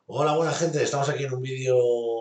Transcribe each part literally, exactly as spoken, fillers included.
Hola, buena gente. Estamos aquí en un vídeo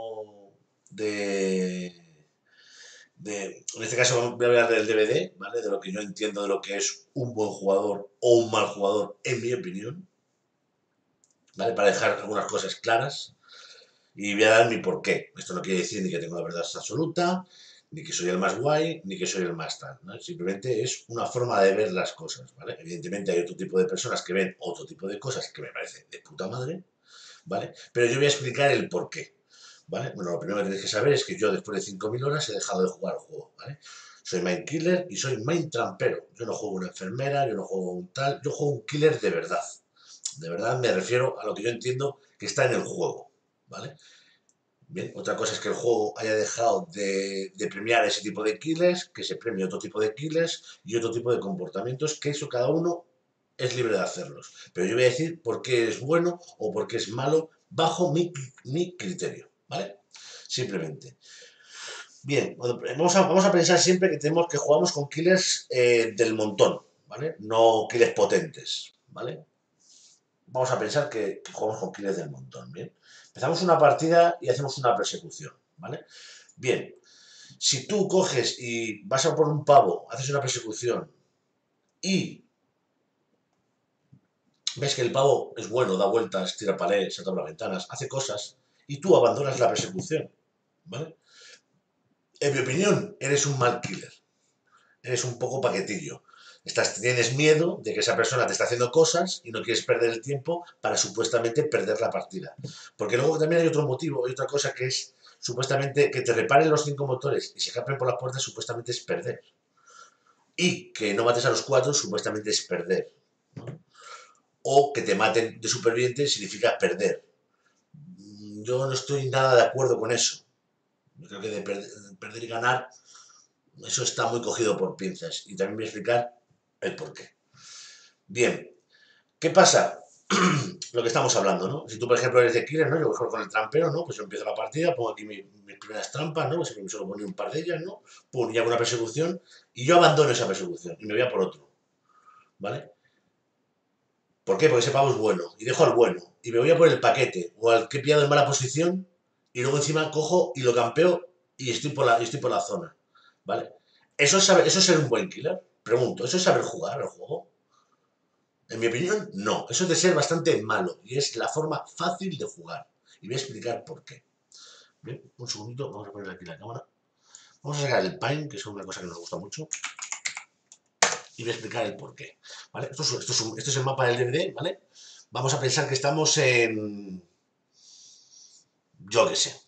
de, de- En este caso voy a hablar del D V D, ¿vale? De lo que yo entiendo de lo que es un buen jugador o un mal jugador, en mi opinión, ¿vale? Para dejar algunas cosas claras y voy a dar mi porqué. Esto no quiere decir ni que tengo la verdad absoluta, ni que soy el más guay, ni que soy el más tal, ¿no? Simplemente es una forma de ver las cosas, ¿vale? Evidentemente hay otro tipo de personas que ven otro tipo de cosas que me parecen de puta madre, ¿vale? Pero yo voy a explicar el porqué. ¿Vale? Bueno, lo primero que tenéis que saber es que yo después de cinco mil horas he dejado de jugar al juego, ¿vale? Soy main killer y soy main trampero. Yo no juego una enfermera, yo no juego un tal, yo juego un killer de verdad. De verdad me refiero a lo que yo entiendo que está en el juego, ¿vale? Bien, otra cosa es que el juego haya dejado de, de premiar ese tipo de killers, que se premie otro tipo de killers y otro tipo de comportamientos, que eso cada uno es libre de hacerlos. Pero yo voy a decir por qué es bueno o por qué es malo bajo mi, mi criterio, ¿vale? Simplemente. Bien, vamos a, vamos a pensar siempre que tenemos que jugamos con killers eh, del montón, ¿vale? No killers potentes, ¿vale? Vamos a pensar que, que jugamos con killers del montón, ¿bien? Empezamos una partida y hacemos una persecución, ¿vale? Bien, si tú coges y vas a por un pavo, haces una persecución y ves que el pavo es bueno, da vueltas, tira palés, salta por las ventanas, hace cosas y tú abandonas la persecución, ¿vale? En mi opinión, eres un mal killer. Eres un poco paquetillo. Estás, tienes miedo de que esa persona te está haciendo cosas y no quieres perder el tiempo para supuestamente perder la partida. Porque luego también hay otro motivo, hay otra cosa que es supuestamente que te reparen los cinco motores y se escapen por la puerta supuestamente es perder. Y que no mates a los cuatro supuestamente es perder. ¿No? O que te maten de superviviente significa perder. Yo no estoy nada de acuerdo con eso. Yo creo que de perder, de perder y ganar, eso está muy cogido por pinzas. Y también voy a explicar el porqué. Bien, ¿qué pasa? Lo que estamos hablando, ¿no? Si tú, por ejemplo, eres de killer, ¿no? Yo juego con el trampero, ¿no? Pues yo empiezo la partida, pongo aquí mi, mis primeras trampas, ¿no? Pues siempre me suelo poner un par de ellas, ¿no? Pum, y hago una persecución y yo abandono esa persecución y me voy a por otro, ¿vale? ¿Por qué? Porque ese pavo es bueno y dejo al bueno y me voy a por el paquete o al que he pillado en mala posición y luego encima cojo y lo campeo y estoy por la, y estoy por la zona, ¿vale? ¿Eso es, saber, ¿Eso es ser un buen killer? Pregunto, ¿eso es saber jugar al juego? En mi opinión, no. Eso es de ser bastante malo y es la forma fácil de jugar. Y voy a explicar por qué. Bien, un segundito, vamos a poner aquí la cámara. Vamos a sacar el Pine, que es una cosa que nos gusta mucho, y voy a explicar el por qué. ¿Vale? Esto es, esto es, un, esto es el mapa del D V D, ¿vale? Vamos a pensar que estamos en... Yo qué sé.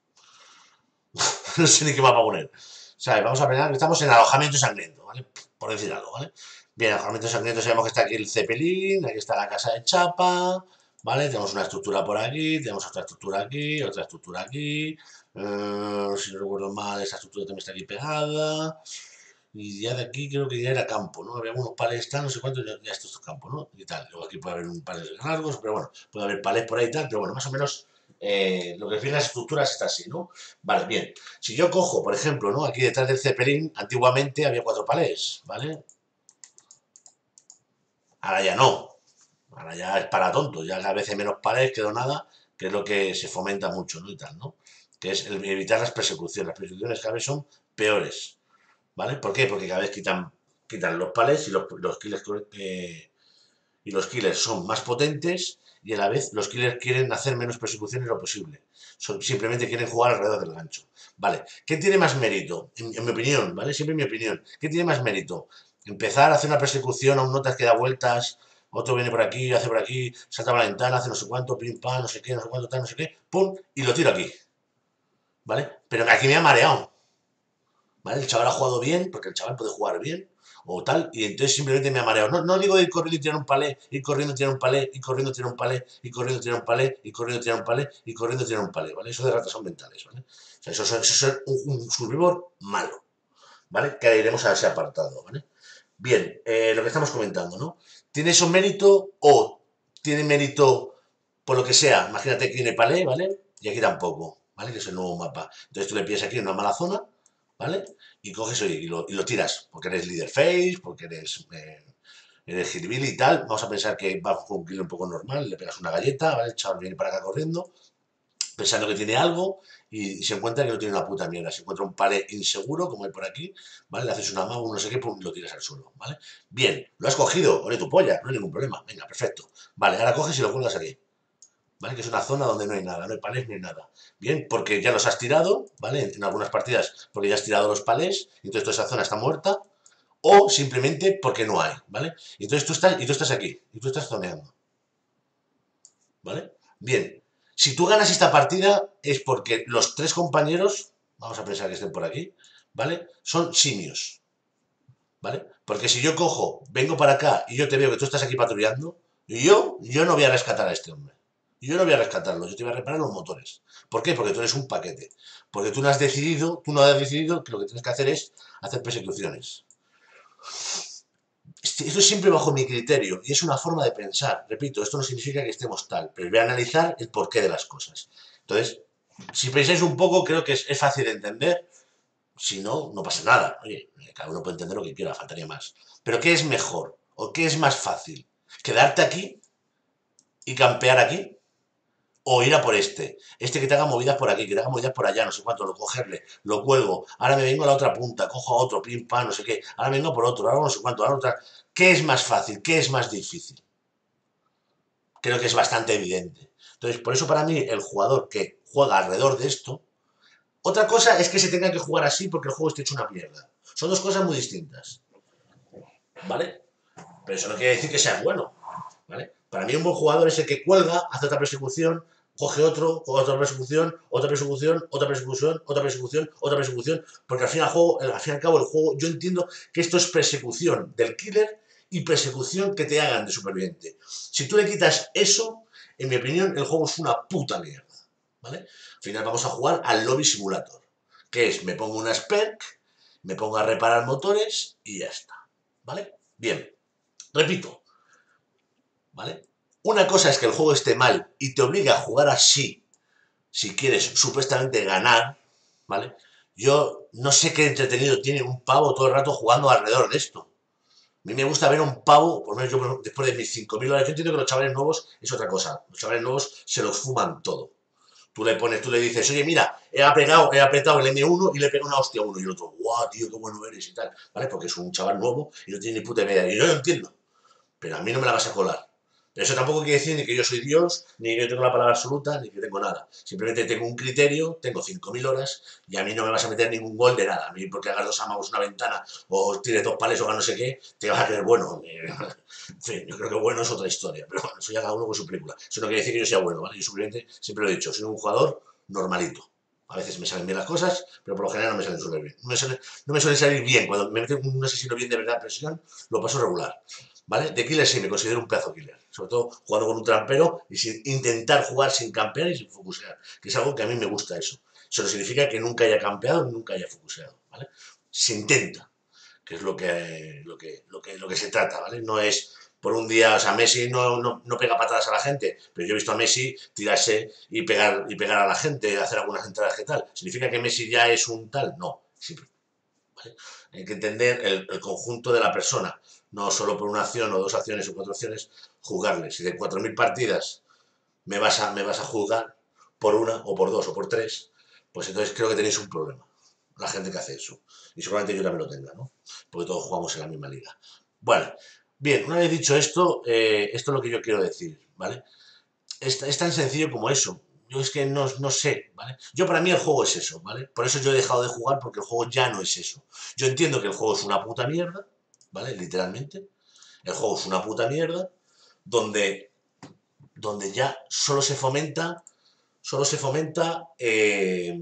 No sé ni qué mapa poner. ¿Sabes? Vamos a pensar que estamos en alojamiento sangriento, ¿vale? Por decir algo, ¿vale? Bien, alojamiento sangriento sabemos que está aquí el Zeppelin, aquí está la casa de Chapa, ¿vale? Tenemos una estructura por aquí, tenemos otra estructura aquí, otra estructura aquí. Eh, si no recuerdo mal, esta estructura también está aquí pegada. Y ya de aquí creo que ya era campo, ¿no? Había unos palés, tal, no sé cuántos, ya, ya esto es campo, ¿no? Y tal. Luego aquí puede haber un palés largos, pero bueno, puede haber palés por ahí y tal, pero bueno, más o menos eh, lo que define las estructuras está así, ¿no? Vale, bien. Si yo cojo, por ejemplo, ¿no? Aquí detrás del Zeppelin, antiguamente había cuatro palés, ¿vale? Ahora ya no. Ahora ya es para tontos, ya cada vez hay menos palés, quedó nada, que es lo que se fomenta mucho, ¿no? Y tal, ¿no? Que es el evitar las persecuciones. Las persecuciones cada vez son peores, ¿vale? ¿Por qué? Porque cada vez quitan, quitan los palés y los, los killers eh, y los killers son más potentes y a la vez los killers quieren hacer menos persecuciones lo posible. Son, simplemente quieren jugar alrededor del gancho. Vale, ¿qué tiene más mérito? En, en mi opinión, ¿vale? Siempre en mi opinión. ¿Qué tiene más mérito? Empezar a hacer una persecución a un notas que da vueltas, otro viene por aquí, hace por aquí, salta a la ventana, hace no sé cuánto, pim, pam, no sé qué, no sé cuánto, tal, no sé qué, pum, y lo tiro aquí, ¿vale? Pero aquí me ha mareado, ¿vale? El chaval ha jugado bien, porque el chaval puede jugar bien, o tal, y entonces simplemente me ha mareado. No, no digo ir corriendo y tirar un palé, ir corriendo, tirar un palé, ir corriendo, tirar un palé, ir corriendo, tirar un palé, ir corriendo, tirar un palé, ir corriendo, tirar un palé, ¿vale? Eso de ratas son mentales, ¿vale? O sea, eso, eso, eso es ser un, un survivor malo, ¿vale? Que iremos a ese apartado, ¿vale? Bien, eh, lo que estamos comentando, ¿no? ¿Tiene eso mérito o tiene mérito por lo que sea? Imagínate que tiene palé, ¿vale? Y aquí tampoco, ¿vale? Que es el nuevo mapa. Entonces tú le pides aquí en una mala zona, ¿vale? Y coges y lo, y lo tiras, porque eres líder face, porque eres... eh, en el gilibili y tal, vamos a pensar que va con un killer un poco normal, le pegas una galleta, ¿vale? El chaval viene para acá corriendo, pensando que tiene algo y se encuentra que no tiene una puta mierda. Se encuentra un palé inseguro, como hay por aquí, ¿vale? Le haces una mano, no sé qué, pum, y lo tiras al suelo, ¿vale? Bien, lo has cogido, ole tu polla, no hay ningún problema, venga, perfecto. Vale, ahora coges y lo cuelgas aquí, ¿vale? Que es una zona donde no hay nada, no hay palés ni nada. Bien, porque ya los has tirado, ¿vale? En algunas partidas, porque ya has tirado los palés, y entonces toda esa zona está muerta, o simplemente porque no hay, ¿vale? Y entonces tú estás, y tú estás aquí, y tú estás zoneando, ¿vale? Bien, si tú ganas esta partida es porque los tres compañeros, vamos a pensar que estén por aquí, ¿vale? Son simios, ¿vale? Porque si yo cojo, vengo para acá y yo te veo que tú estás aquí patrullando, yo, yo no voy a rescatar a este hombre. Yo no voy a rescatarlo, yo te voy a reparar los motores. ¿Por qué? Porque tú eres un paquete. Porque tú no has decidido, tú no has decidido que lo que tienes que hacer es hacer persecuciones. Esto es siempre bajo mi criterio y es una forma de pensar. Repito, esto no significa que estemos tal, pero voy a analizar el porqué de las cosas. Entonces, si pensáis un poco, creo que es, es fácil de entender. Si no, no pasa nada. Oye, cada uno puede entender lo que quiera, faltaría más. Pero ¿qué es mejor o qué es más fácil? ¿Quedarte aquí y campear aquí? O ir a por este. Este que te haga movidas por aquí, que te haga movidas por allá, no sé cuánto, lo cogerle, lo cuelgo. Ahora me vengo a la otra punta, cojo a otro, pim, pam, no sé qué. Ahora vengo por otro, ahora no sé cuánto, ahora otra. ¿Qué es más fácil? ¿Qué es más difícil? Creo que es bastante evidente. Entonces, por eso para mí el jugador que juega alrededor de esto, otra cosa es que se tenga que jugar así porque el juego esté hecho una mierda. Son dos cosas muy distintas. ¿Vale? Pero eso no quiere decir que sea bueno. ¿Vale? Para mí un buen jugador es el que cuelga, hace otra persecución, coge otro, otra persecución, otra persecución, otra persecución, otra persecución, otra persecución, porque al fin, y al, juego, al fin y al cabo el juego, yo entiendo que esto es persecución del killer y persecución que te hagan de superviviente. Si tú le quitas eso, en mi opinión, el juego es una puta mierda. ¿Vale? Al final vamos a jugar al lobby simulator, que es, me pongo una spec, me pongo a reparar motores y ya está. ¿Vale? Bien, repito, ¿vale? Una cosa es que el juego esté mal y te obliga a jugar así si quieres supuestamente ganar, ¿vale? Yo no sé qué entretenido tiene un pavo todo el rato jugando alrededor de esto. A mí me gusta ver a un pavo, por lo menos yo después de mis cinco mil horas, yo entiendo que los chavales nuevos es otra cosa. Los chavales nuevos se los fuman todo. Tú le pones, tú le dices, oye, mira, he apretado, he apretado el eme uno y le pego una hostia a uno. Y el otro, guau, tío, qué bueno eres y tal. ¿Vale? Porque es un chaval nuevo y no tiene ni puta idea. Y yo lo entiendo. Pero a mí no me la vas a colar. Pero eso tampoco quiere decir ni que yo soy Dios, ni que yo tengo la palabra absoluta, ni que tengo nada. Simplemente tengo un criterio, tengo cinco mil horas y a mí no me vas a meter ningún gol de nada. A mí porque hagas dos amagos una ventana o tires dos pales o no sé qué, te vas a creer bueno. En fin, yo creo que bueno es otra historia, pero bueno, eso ya cada uno con su película. Eso no quiere decir que yo sea bueno, ¿vale? Yo simplemente, siempre lo he dicho, soy un jugador normalito. A veces me salen bien las cosas, pero por lo general no me salen súper bien. No me, suele, no me suele salir bien. Cuando me meten un asesino bien de verdad presión, lo paso regular. ¿Vale? De killer sí, me considero un pedazo killer. Sobre todo jugando con un trampero y sin intentar jugar sin campear y sin focusear. Que es algo que a mí me gusta eso. Eso no significa que nunca haya campeado ni nunca haya focuseado. ¿Vale? Se intenta, que es lo que, lo que, lo que, lo que se trata, ¿vale? No es por un día, o sea, Messi no, no, no pega patadas a la gente, pero yo he visto a Messi tirarse y pegar, y pegar a la gente, hacer algunas entradas que tal. ¿Significa que Messi ya es un tal? No, simple. ¿Vale? Hay que entender el, el, conjunto de la persona, no solo por una acción o dos acciones o cuatro acciones, juzgarle. Si de cuatro mil partidas me vas, a, me vas a juzgar por una o por dos o por tres, pues entonces creo que tenéis un problema. La gente que hace eso. Y seguramente yo también lo tenga, ¿no? Porque todos jugamos en la misma liga. Bueno, bien, una vez dicho esto, eh, esto es lo que yo quiero decir, ¿vale? Es, es tan sencillo como eso. Yo es que no, no sé, ¿vale? Yo para mí el juego es eso, ¿vale? Por eso yo he dejado de jugar porque el juego ya no es eso. Yo entiendo que el juego es una puta mierda, ¿vale? Literalmente. El juego es una puta mierda donde, donde ya solo se fomenta, solo se fomenta eh,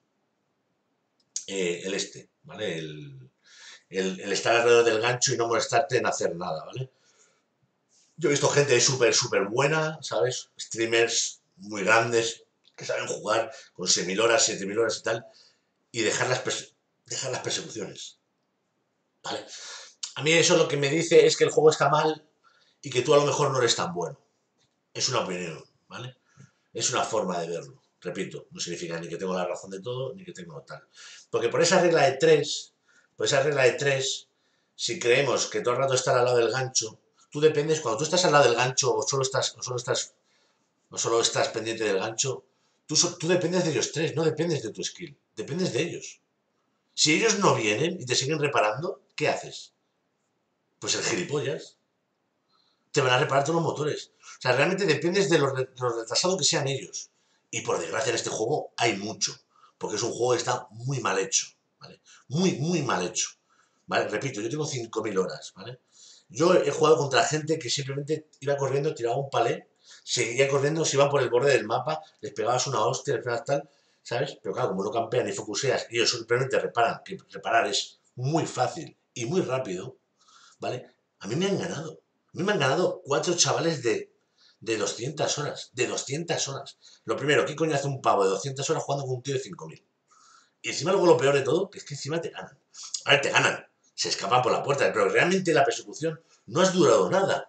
eh, el este, ¿vale? El, el, el estar alrededor del gancho y no molestarte en hacer nada, ¿vale? Yo he visto gente súper, súper buena, ¿sabes? Streamers muy grandes que saben jugar con seis mil horas, siete mil horas y tal, y dejar las, dejar las persecuciones, ¿vale? A mí eso lo que me dice es que el juego está mal y que tú a lo mejor no eres tan bueno. Es una opinión, ¿vale? Es una forma de verlo. Repito, no significa ni que tengo la razón de todo, ni que tengo tal. Porque por esa regla de tres, por esa regla de tres, si creemos que todo el rato estar al lado del gancho, tú dependes, cuando tú estás al lado del gancho o solo estás, o solo estás, o solo estás pendiente del gancho, tú, so- tú dependes de ellos tres, no dependes de tu skill, dependes de ellos. Si ellos no vienen y te siguen reparando, ¿qué haces? Pues el gilipollas. Te van a reparar todos los motores. O sea, realmente dependes de los, de los retrasados que sean ellos. Y por desgracia en este juego hay mucho. Porque es un juego que está muy mal hecho. ¿Vale? Muy, muy mal hecho. ¿Vale? Repito, yo tengo cinco mil horas. ¿Vale? Yo he jugado contra gente que simplemente iba corriendo, tiraba un palé, seguía corriendo, se iban por el borde del mapa, les pegabas una hostia, les pegabas tal, ¿sabes? Pero claro, como no campean ni focuseas, y ellos simplemente reparan, que reparar es muy fácil y muy rápido, ¿vale? A mí me han ganado. A mí me han ganado cuatro chavales de, de doscientas horas. De doscientas horas. Lo primero, ¿qué coño hace un pavo de doscientas horas jugando con un tío de cinco mil? Y encima luego lo peor de todo, que es que encima te ganan. A ver, te ganan. Se escapan por la puerta, pero realmente la persecución no has durado nada.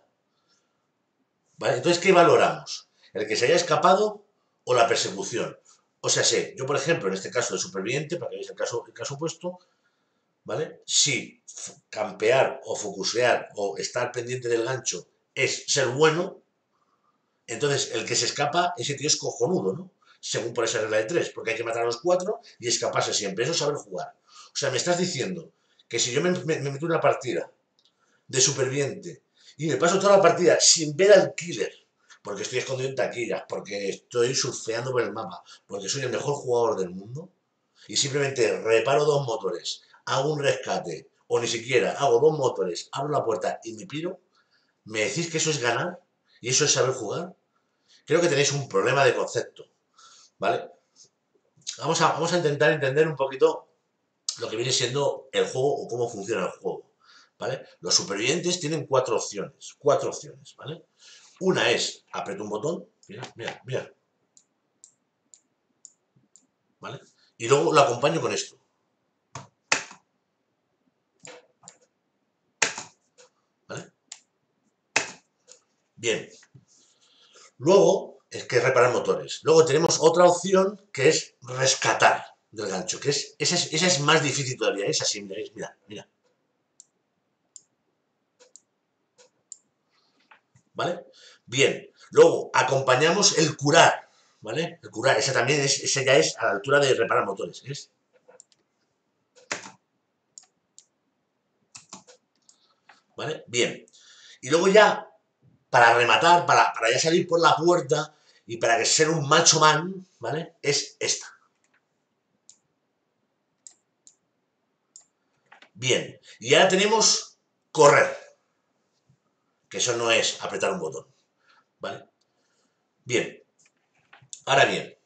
¿Vale? Entonces, ¿qué valoramos? ¿El que se haya escapado o la persecución? O sea, sé, yo por ejemplo, en este caso de superviviente, para que veáis el caso, el caso opuesto, ¿vale? Si campear o focusear o estar pendiente del gancho es ser bueno, entonces el que se escapa, ese tío es cojonudo, ¿no? Según por esa regla de tres, porque hay que matar a los cuatro y escaparse siempre. Eso es saber jugar. O sea, me estás diciendo que si yo me, me, me meto en una partida de superviviente y me paso toda la partida sin ver al killer, porque estoy escondido en taquillas, porque estoy surfeando por el mapa, porque soy el mejor jugador del mundo, y simplemente reparo dos motores, hago un rescate, o ni siquiera hago dos motores, abro la puerta y me piro, ¿me decís que eso es ganar? ¿Y eso es saber jugar? Creo que tenéis un problema de concepto, ¿vale? Vamos a, vamos a intentar entender un poquito lo que viene siendo el juego o cómo funciona el juego, ¿vale? Los supervivientes tienen cuatro opciones, cuatro opciones, ¿vale? Una es, aprieto un botón, mira, mira, mira, ¿vale? Y luego lo acompaño con esto, ¿vale? Bien, luego es que es reparar motores. Luego tenemos otra opción que es rescatar del gancho, que es esa, es, esa es más difícil todavía, esa sí, mira, mira, mira, ¿vale? Bien, luego acompañamos el curar, ¿vale? El curar, esa también es, esa ya es a la altura de reparar motores, es, ¿vale? Bien, y luego ya, para rematar, para, para ya salir por la puerta y para que ser un macho man, ¿vale? Es esta. Bien, y ahora tenemos correr, que eso no es apretar un botón, ¿vale? Bien, ahora bien,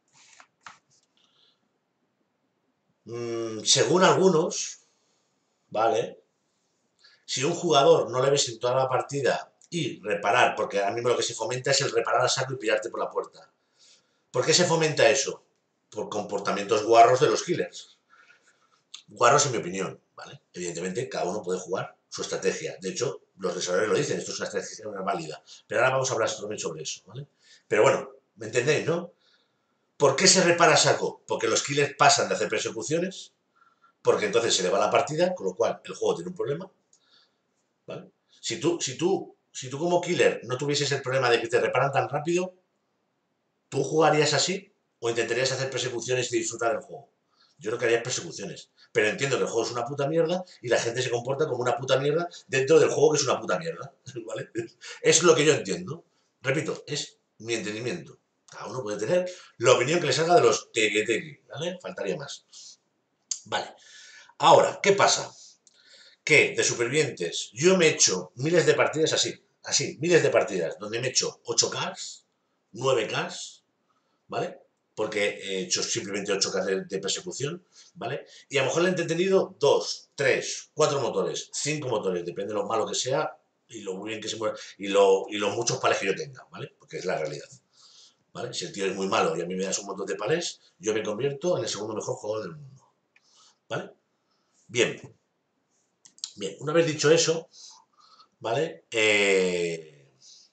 mmm, según algunos, ¿vale? Si un jugador no le ves en toda la partida y reparar, porque ahora mismo lo que se fomenta es el reparar a saco y pirarte por la puerta. ¿Por qué se fomenta eso? Por comportamientos guarros de los killers. Guarros en mi opinión, ¿vale? Evidentemente, cada uno puede jugar su estrategia. De hecho, los desarrolladores lo dicen, esto es una estrategia válida. Pero ahora vamos a hablar también sobre eso, ¿vale? Pero bueno, ¿me entendéis, no? ¿Por qué se repara a saco? Porque los killers pasan de hacer persecuciones, porque entonces se le va la partida, con lo cual el juego tiene un problema, ¿vale? Si tú, si tú, si tú como killer no tuvieses el problema de que te reparan tan rápido, ¿tú jugarías así o intentarías hacer persecuciones y disfrutar del juego? Yo creo que harías persecuciones. Pero entiendo que el juego es una puta mierda y la gente se comporta como una puta mierda dentro del juego que es una puta mierda. ¿Vale? Es lo que yo entiendo. Repito, es mi entendimiento. Cada uno puede tener la opinión que le salga de los tequi, ¿vale? Faltaría más. Vale. Ahora, ¿qué pasa? Que de supervivientes yo me he hecho miles de partidas así. Así, miles de partidas donde me he hecho ocho K, nueve K, ¿vale? Porque he hecho simplemente ocho K de, de persecución, ¿vale? Y a lo mejor le he entretenido dos, tres, cuatro motores, cinco motores, depende de lo malo que sea y lo muy bien que se mueva y, lo, y los muchos palés que yo tenga, ¿vale? Porque es la realidad, ¿vale? Si el tío es muy malo y a mí me das un montón de palés, yo me convierto en el segundo mejor jugador del mundo, ¿vale? Bien, bien, una vez dicho eso, ¿vale? Eh,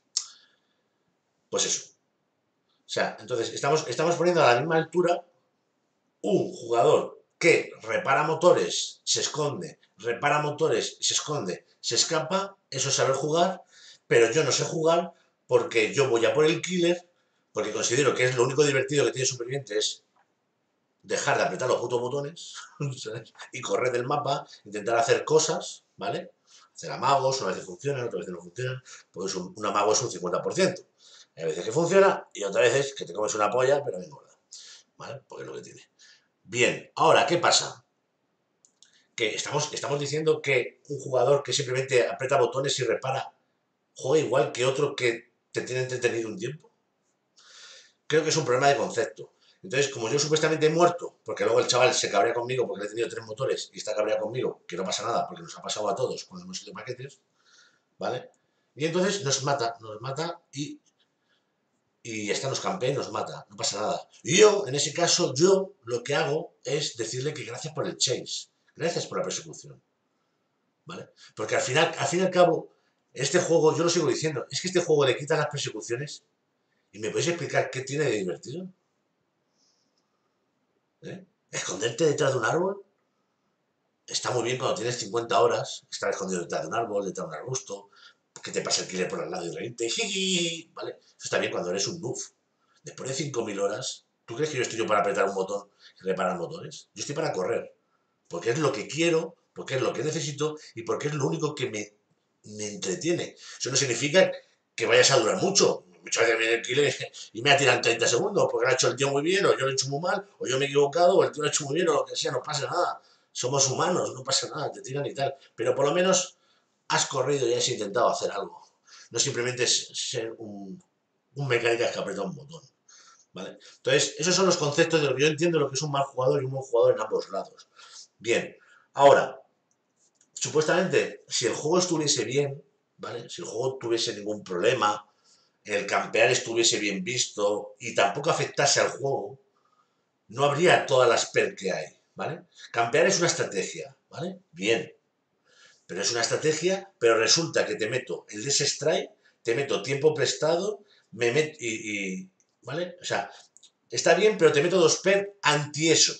pues eso. O sea, entonces estamos, estamos poniendo a la misma altura un jugador que repara motores, se esconde, repara motores, se esconde, se escapa, eso es saber jugar, pero yo no sé jugar porque yo voy a por el killer, porque considero que es lo único divertido que tiene Superviviente es dejar de apretar los putos botones, ¿sabes? Y correr del mapa, intentar hacer cosas, ¿vale? Hacer amagos, una vez funcionan, otra vez no funcionan, pues un, un amago es un cincuenta por ciento. Hay veces que funciona y otras veces que te comes una polla, pero no engorda, ¿vale? Porque es lo que tiene. Bien, ahora, ¿qué pasa? Que estamos, estamos diciendo que un jugador que simplemente aprieta botones y repara juega igual que otro que te tiene entretenido un tiempo. Creo que es un problema de concepto. Entonces, como yo supuestamente he muerto, porque luego el chaval se cabrea conmigo porque le he tenido tres motores y está cabreado conmigo, que no pasa nada porque nos ha pasado a todos cuando hemos ido paquetes, ¿vale? Y entonces nos mata, nos mata y, y ya está, nos campea y nos mata, no pasa nada. Y yo, en ese caso, yo lo que hago es decirle que gracias por el chase, gracias por la persecución, ¿vale? Porque al final, al fin y al cabo, este juego, yo lo sigo diciendo, es que este juego le quita las persecuciones y me podéis explicar qué tiene de divertido. ¿Eh? Esconderte detrás de un árbol está muy bien cuando tienes cincuenta horas, estar escondido detrás de un árbol, detrás de un arbusto, que te pase el killer por al lado y reírte, ¿vale? Eso está bien cuando eres un noob. Después de cinco mil horas, ¿tú crees que yo estoy yo para apretar un botón y reparar motores? Yo estoy para correr, porque es lo que quiero, porque es lo que necesito y porque es lo único que me, me entretiene. Eso no significa que vayas a durar mucho. Muchas veces viene el killer y me ha tirado en treinta segundos porque lo ha hecho el tío muy bien, o yo lo he hecho muy mal, o yo me he equivocado, o el tío lo ha hecho muy bien, o lo que sea, no pasa nada. Somos humanos, no pasa nada, te tiran y tal. Pero por lo menos has corrido y has intentado hacer algo. No simplemente es ser un, un mecánica que aprieta un botón. ¿Vale? Entonces, esos son los conceptos de lo que yo entiendo lo que es un mal jugador y un buen jugador en ambos lados. Bien, ahora, supuestamente, si el juego estuviese bien, ¿vale? Si el juego tuviese ningún problema, el campear estuviese bien visto y tampoco afectase al juego, no habría todas las perks que hay, ¿vale? Campear es una estrategia, ¿vale? Bien, pero es una estrategia, pero resulta que te meto el desstrike, te meto tiempo prestado, me meto y, y, ¿vale? O sea, está bien, pero te meto dos perks anti eso.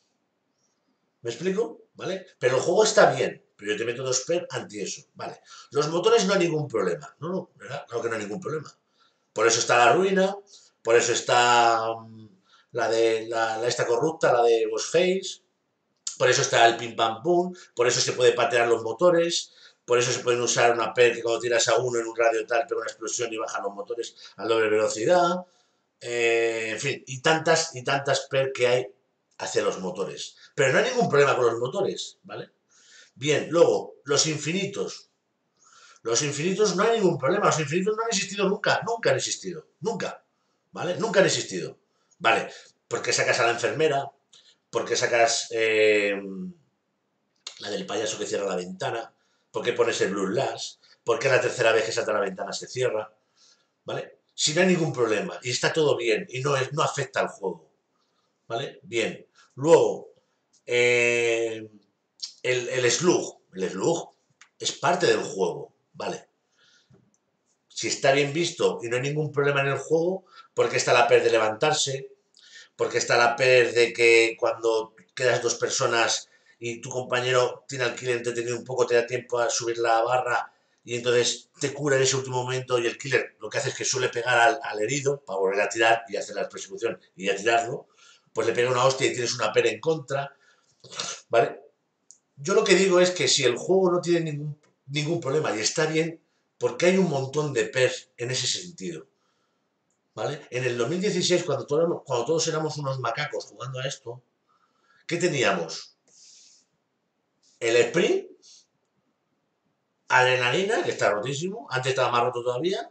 ¿Me explico? ¿Vale? Pero el juego está bien, pero yo te meto dos perks anti eso. Vale. Los motores no hay ningún problema. No, no, ¿verdad? Claro que no hay ningún problema. Por eso está la ruina, por eso está um, la de la, la, esta corrupta, la de Ghostface, por eso está el pim pam pum, por eso se puede patear los motores, por eso se pueden usar una perk que cuando tiras a uno en un radio tal pega una explosión y bajan los motores a doble velocidad, eh, en fin, y tantas y tantas perks que hay hacia los motores. Pero no hay ningún problema con los motores, ¿vale? Bien, luego, los infinitos. Los infinitos no hay ningún problema, los infinitos no han existido nunca, nunca han existido, nunca, ¿vale? Nunca han existido, ¿vale? Porque sacas a la enfermera, porque sacas eh, la del payaso que cierra la ventana, porque pones el Blue Lash, porque la tercera vez que salta la ventana se cierra, ¿vale? Si no hay ningún problema y está todo bien y no, es, no afecta al juego, ¿vale? Bien. Luego, eh, el, el slug, el slug es parte del juego, ¿vale? Si está bien visto y no hay ningún problema en el juego, porque está la per de levantarse, porque está la per de que cuando quedas dos personas y tu compañero tiene al killer entretenido un poco, te da tiempo a subir la barra y entonces te cura en ese último momento y el killer lo que hace es que suele pegar al, al herido para volver a tirar y hacer la persecución y a tirarlo, pues le pega una hostia y tienes una per en contra, ¿vale? Yo lo que digo es que si el juego no tiene ningún, ningún problema y está bien, porque hay un montón de pers en ese sentido. ¿Vale? En el dos mil dieciséis, cuando todos, cuando todos éramos unos macacos jugando a esto, ¿qué teníamos? El sprint, adrenalina, que está rotísimo, antes estaba más roto todavía,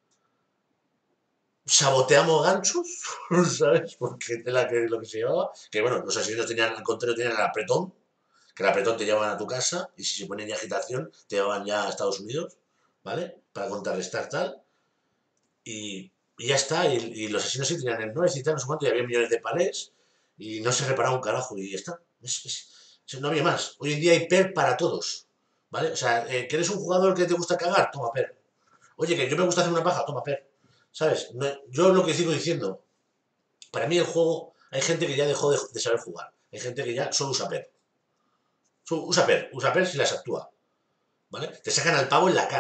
saboteamos ganchos, ¿sabes? Porque es la que, lo que se llevaba, que bueno, los asesinos tenían, al contrario, tenían el apretón, que el apretón te llevaban a tu casa y si se ponían ya agitación, te llevaban ya a Estados Unidos, ¿vale? Para contrarrestar tal. Y, y ya está, y, y los asesinos sí tenían el nuez y tal, no sé cuánto, y había millones de palés, y no se reparaba un carajo, y ya está. Es, es, no había más. Hoy en día hay per para todos, ¿vale? O sea, eh, ¿que eres un jugador que te gusta cagar? Toma per. Oye, que yo me gusta hacer una paja, toma per. ¿Sabes? No, yo lo que sigo diciendo, para mí el juego, hay gente que ya dejó de, de saber jugar, hay gente que ya solo usa per. Solo usa per, usa per si las actúa, ¿vale? Te sacan al pavo en la cara.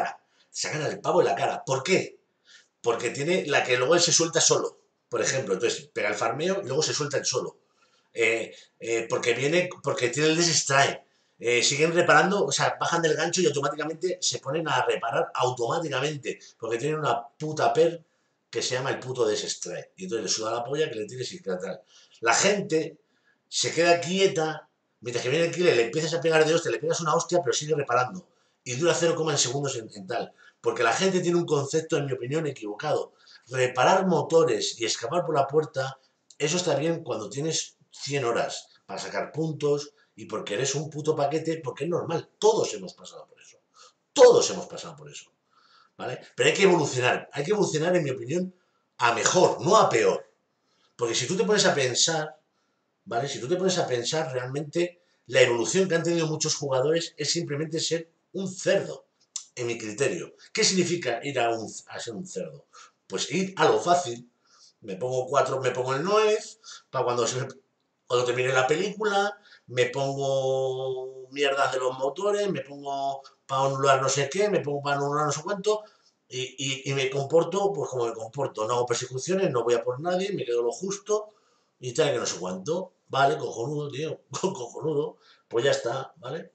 sacan al pavo en la cara. ¿Por qué? Porque tiene la que luego él se suelta solo, por ejemplo. Entonces pega el farmeo y luego se suelta el solo. Eh, eh, porque viene, porque tiene el desextrae. Eh, siguen reparando, o sea, bajan del gancho y automáticamente se ponen a reparar automáticamente, porque tienen una puta per que se llama el puto desextrae. Y entonces le suda la polla que le tires y tal. La gente se queda quieta, mientras que viene el killer, le empiezas a pegar de hostia, le pegas una hostia, pero sigue reparando. Y dura cero coma segundos en, en tal. Porque la gente tiene un concepto, en mi opinión, equivocado. Reparar motores y escapar por la puerta, eso está bien cuando tienes cien horas para sacar puntos y porque eres un puto paquete, porque es normal. Todos hemos pasado por eso. Todos hemos pasado por eso. ¿Vale? Pero hay que evolucionar. Hay que evolucionar, en mi opinión, a mejor, no a peor. Porque si tú te pones a pensar, ¿vale? Si tú te pones a pensar, realmente la evolución que han tenido muchos jugadores es simplemente ser un cerdo, en mi criterio. ¿Qué significa ir a, un, a ser un cerdo? Pues ir a lo fácil. Me pongo cuatro, me pongo el nuez, para cuando, se, cuando termine la película, me pongo mierdas de los motores, me pongo para anular no sé qué, me pongo para anular no sé cuánto, y, y, y me comporto pues como me comporto. No hago persecuciones, no voy a por nadie, me quedo lo justo, y tal, que no sé cuánto. Vale, cojonudo, tío, cojonudo, pues ya está, ¿vale?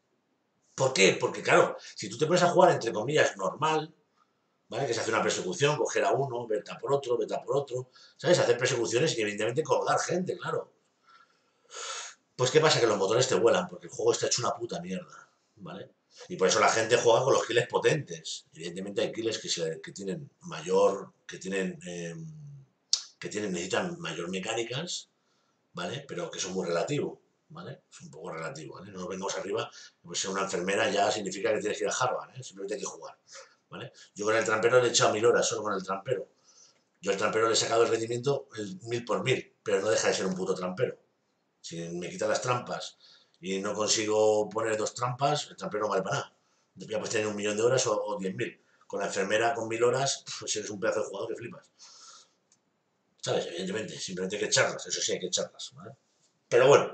¿Por qué? Porque claro, si tú te pones a jugar, entre comillas, normal, ¿vale? Que se hace una persecución, coger a uno, vete a por otro, vete a por otro, ¿sabes? Hacer persecuciones y evidentemente colgar gente, claro. Pues ¿qué pasa? Que los motores te vuelan, porque el juego está hecho una puta mierda, ¿vale? Y por eso la gente juega con los kills potentes. Evidentemente hay kills que, se, que tienen mayor, que tienen, eh, que tienen, necesitan mayor mecánicas, ¿vale? Pero que son muy relativos, ¿vale? Es un poco relativo, ¿vale? No nos vengamos arriba, pues ser una enfermera ya significa que tienes que ir a Harvard, ¿eh? Simplemente hay que jugar, ¿vale? Yo con el trampero le he echado mil horas, solo con el trampero. Yo al trampero le he sacado el rendimiento el mil por mil, pero no deja de ser un puto trampero. Si me quitan las trampas y no consigo poner dos trampas, el trampero no vale para nada. Ya puedes tener un millón de horas o, o diez mil. Con la enfermera, con mil horas, pues eres un pedazo de jugador que flipas. ¿Sabes? Evidentemente, simplemente hay que echarlas, eso sí hay que echarlas, ¿vale? Pero bueno,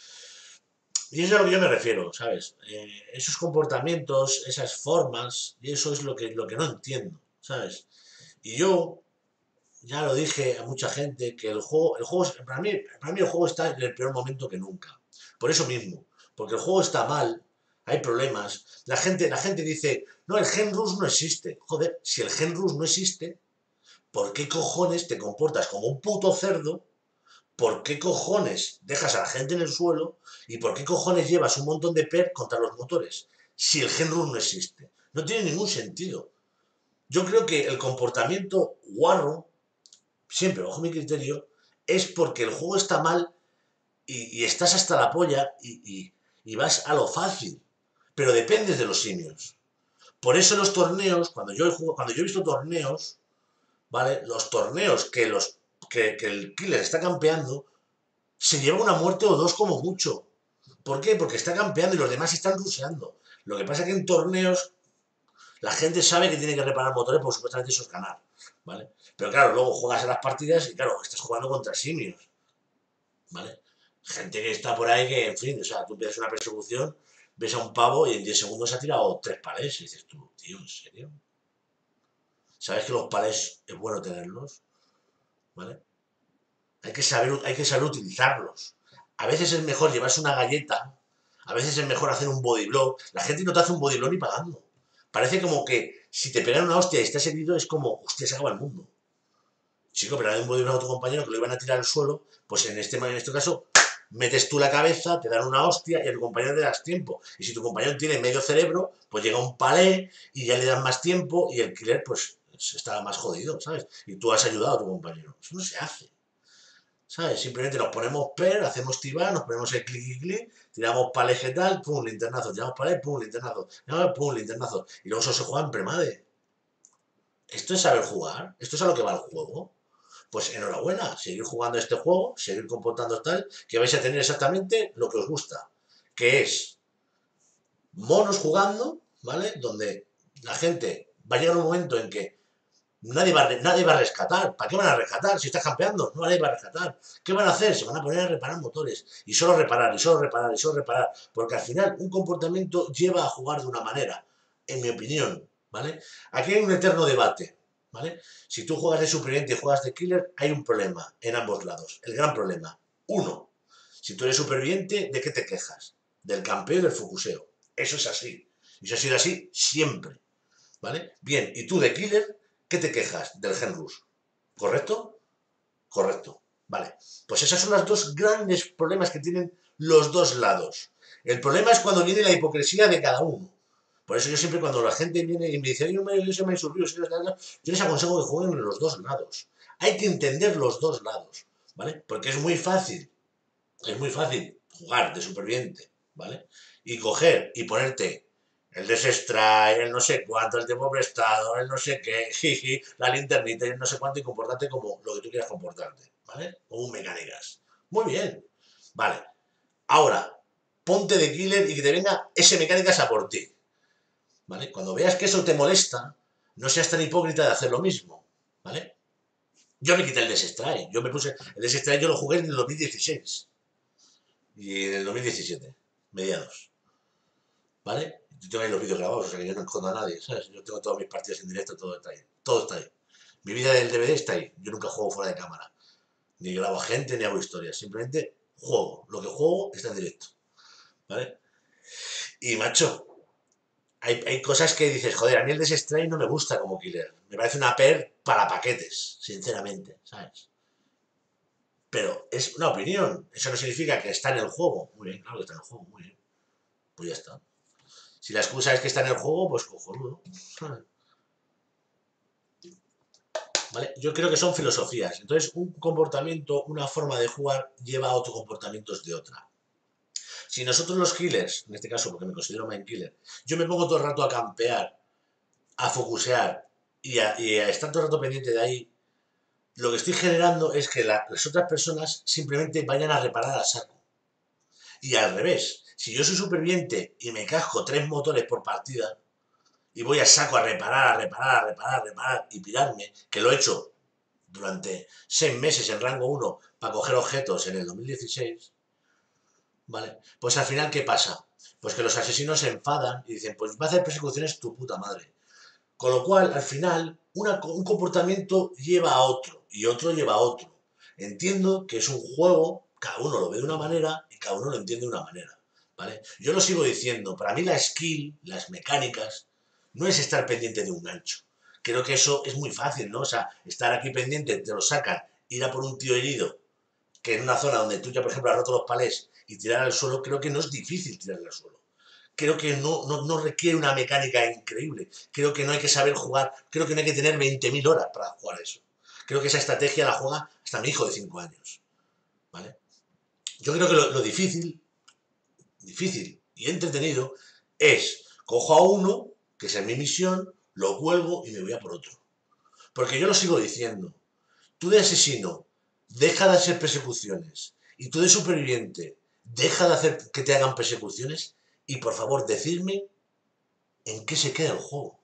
y eso es a lo que yo me refiero, ¿sabes? Eh, esos comportamientos, esas formas, y eso es lo que, lo que no entiendo, ¿sabes? Y yo ya lo dije a mucha gente que el juego, el juego para mí, para mí el juego está en el peor momento que nunca. Por eso mismo, porque el juego está mal, hay problemas. La gente, la gente dice, no, el gen rus no existe. Joder, si el gen rus no existe, ¿por qué cojones te comportas como un puto cerdo? ¿Por qué cojones dejas a la gente en el suelo? ¿Y por qué cojones llevas un montón de per contra los motores? Si el gen rus no existe. No tiene ningún sentido. Yo creo que el comportamiento guarro, siempre bajo mi criterio, es porque el juego está mal y, y estás hasta la polla y, y, y, vas a lo fácil. Pero dependes de los simios. Por eso los torneos, cuando yo he, jugado, cuando yo he visto torneos, ¿vale? Los torneos que, los, que, que el killer está campeando, se lleva una muerte o dos como mucho. ¿Por qué? Porque está campeando y los demás están ruseando. Lo que pasa es que en torneos la gente sabe que tiene que reparar motores porque supuestamente eso es ganar, ¿vale? Pero claro, luego juegas a las partidas y claro, estás jugando contra simios, ¿vale? Gente que está por ahí que, en fin, o sea, tú empiezas una persecución, ves a un pavo y en diez segundos ha tirado tres palés y dices tú, tío, ¿en serio? ¿Sabes que los palés es bueno tenerlos? ¿Vale? Hay que saber, hay que saber utilizarlos. A veces es mejor llevarse una galleta, a veces es mejor hacer un body blow. La gente no te hace un body blow ni pagando. Parece como que si te pegan una hostia y estás herido es como, hostia, se acaba el mundo. Chico, pero hay un body blow a tu compañero que lo iban a tirar al suelo, pues en este, en este caso metes tú la cabeza, te dan una hostia y a tu compañero le das tiempo. Y si tu compañero tiene medio cerebro, pues llega un palé y ya le dan más tiempo y el killer pues está más jodido, ¿sabes? Y tú has ayudado a tu compañero. Eso no se hace. ¿Sabes? Simplemente nos ponemos per, hacemos tibar, nos ponemos el clic y clic, tiramos paleje tal, pum, linternazo, tiramos palé, pum, linternazo, pum, linternazo. Y luego eso se juega en premade. Esto es saber jugar, esto es a lo que va el juego. Pues enhorabuena, seguir jugando este juego, seguir comportando tal, que vais a tener exactamente lo que os gusta, que es monos jugando, ¿vale? Donde la gente va a llegar un momento en que Nadie va, nadie va a rescatar. ¿Para qué van a rescatar? Si estás campeando, no nadie va a rescatar. ¿Qué van a hacer? Se van a poner a reparar motores. Y solo reparar, y solo reparar, y solo reparar. Porque al final un comportamiento lleva a jugar de una manera, en mi opinión. ¿vale? Aquí hay un eterno debate, ¿vale? Si tú juegas de superviviente y juegas de killer, hay un problema en ambos lados. El gran problema. Uno, si tú eres superviviente, ¿de qué te quejas? Del campeo y del focuseo. Eso es así. Y eso ha sido así siempre, ¿vale? Bien, y tú de killer, ¿qué te quejas? Del gen rush, ¿correcto? Correcto. Vale. Pues esos son los dos grandes problemas que tienen los dos lados. El problema es cuando viene la hipocresía de cada uno. Por eso yo siempre cuando la gente viene y me dice, yo, me, yo se me insurgió, yo les aconsejo que jueguen en los dos lados. Hay que entender los dos lados, ¿vale? Porque es muy fácil, es muy fácil jugar de superviviente, ¿vale? Y coger y ponerte el desextrae, el no sé cuánto, el tiempo prestado, el no sé qué, jiji, la linternita, el no sé cuánto y comportarte como lo que tú quieras comportarte, ¿vale? Como un mecánicas. Muy bien, vale. Ahora, ponte de killer y que te venga ese mecánicas a por ti, ¿vale? Cuando veas que eso te molesta, no seas tan hipócrita de hacer lo mismo, ¿vale? Yo me quité el desextrae, yo me puse, el desextrae yo lo jugué en el dos mil dieciséis y en el dos mil diecisiete, mediados. ¿Vale? Yo tengo ahí los vídeos grabados, o sea que yo no escondo a nadie, ¿sabes? Yo tengo todas mis partidas en directo, todo está ahí. Todo está ahí. Mi vida del D V D está ahí. Yo nunca juego fuera de cámara. Ni grabo a gente, ni hago historias. Simplemente juego. Lo que juego está en directo. ¿Vale? Y, macho, hay, hay cosas que dices, joder, a mí el Desestray no me gusta como killer. Me parece una per para paquetes, sinceramente, ¿sabes? Pero es una opinión. Eso no significa que está en el juego. Muy bien, claro que está en el juego, muy bien. Pues ya está. Si la excusa es que está en el juego, pues cojonudo. ¿Sabes? ¿Vale? Yo creo que son filosofías. Entonces, un comportamiento, una forma de jugar, lleva a otros comportamientos de otra. Si nosotros los killers, en este caso porque me considero main killer, yo me pongo todo el rato a campear, a focusear y a, y a estar todo el rato pendiente de ahí, lo que estoy generando es que la, las otras personas simplemente vayan a reparar a saco. Y al revés, si yo soy superviviente y me casco tres motores por partida, y voy a saco a reparar, a reparar, a reparar, a reparar y pirarme, que lo he hecho durante seis meses en rango uno para coger objetos en el dos mil dieciséis, ¿vale? Pues al final, ¿qué pasa? Pues que los asesinos se enfadan y dicen, pues va a hacer persecuciones tu puta madre. Con lo cual, al final, una, un comportamiento lleva a otro y otro lleva a otro. Entiendo que es un juego, cada uno lo ve de una manera y cada uno lo entiende de una manera, ¿vale? Yo lo sigo diciendo, para mí la skill, las mecánicas, no es estar pendiente de un gancho. Creo que eso es muy fácil, ¿no? O sea, estar aquí pendiente, te lo sacan, ir a por un tío herido, que en una zona donde tú ya, por ejemplo, has roto los palés y tirar al suelo, creo que no es difícil tirar al suelo. Creo que no, no, no requiere una mecánica increíble. Creo que no hay que saber jugar. Creo que no hay que tener veinte mil horas para jugar eso. Creo que esa estrategia la juega hasta mi hijo de cinco años. ¿Vale? Yo creo que lo, lo difícil, difícil y entretenido es cojo a uno, que esa es mi misión, lo cuelgo y me voy a por otro. Porque yo lo sigo diciendo. Tú de asesino, deja de hacer persecuciones. Y tú de superviviente, deja de hacer que te hagan persecuciones. Y por favor, decidme en qué se queda el juego.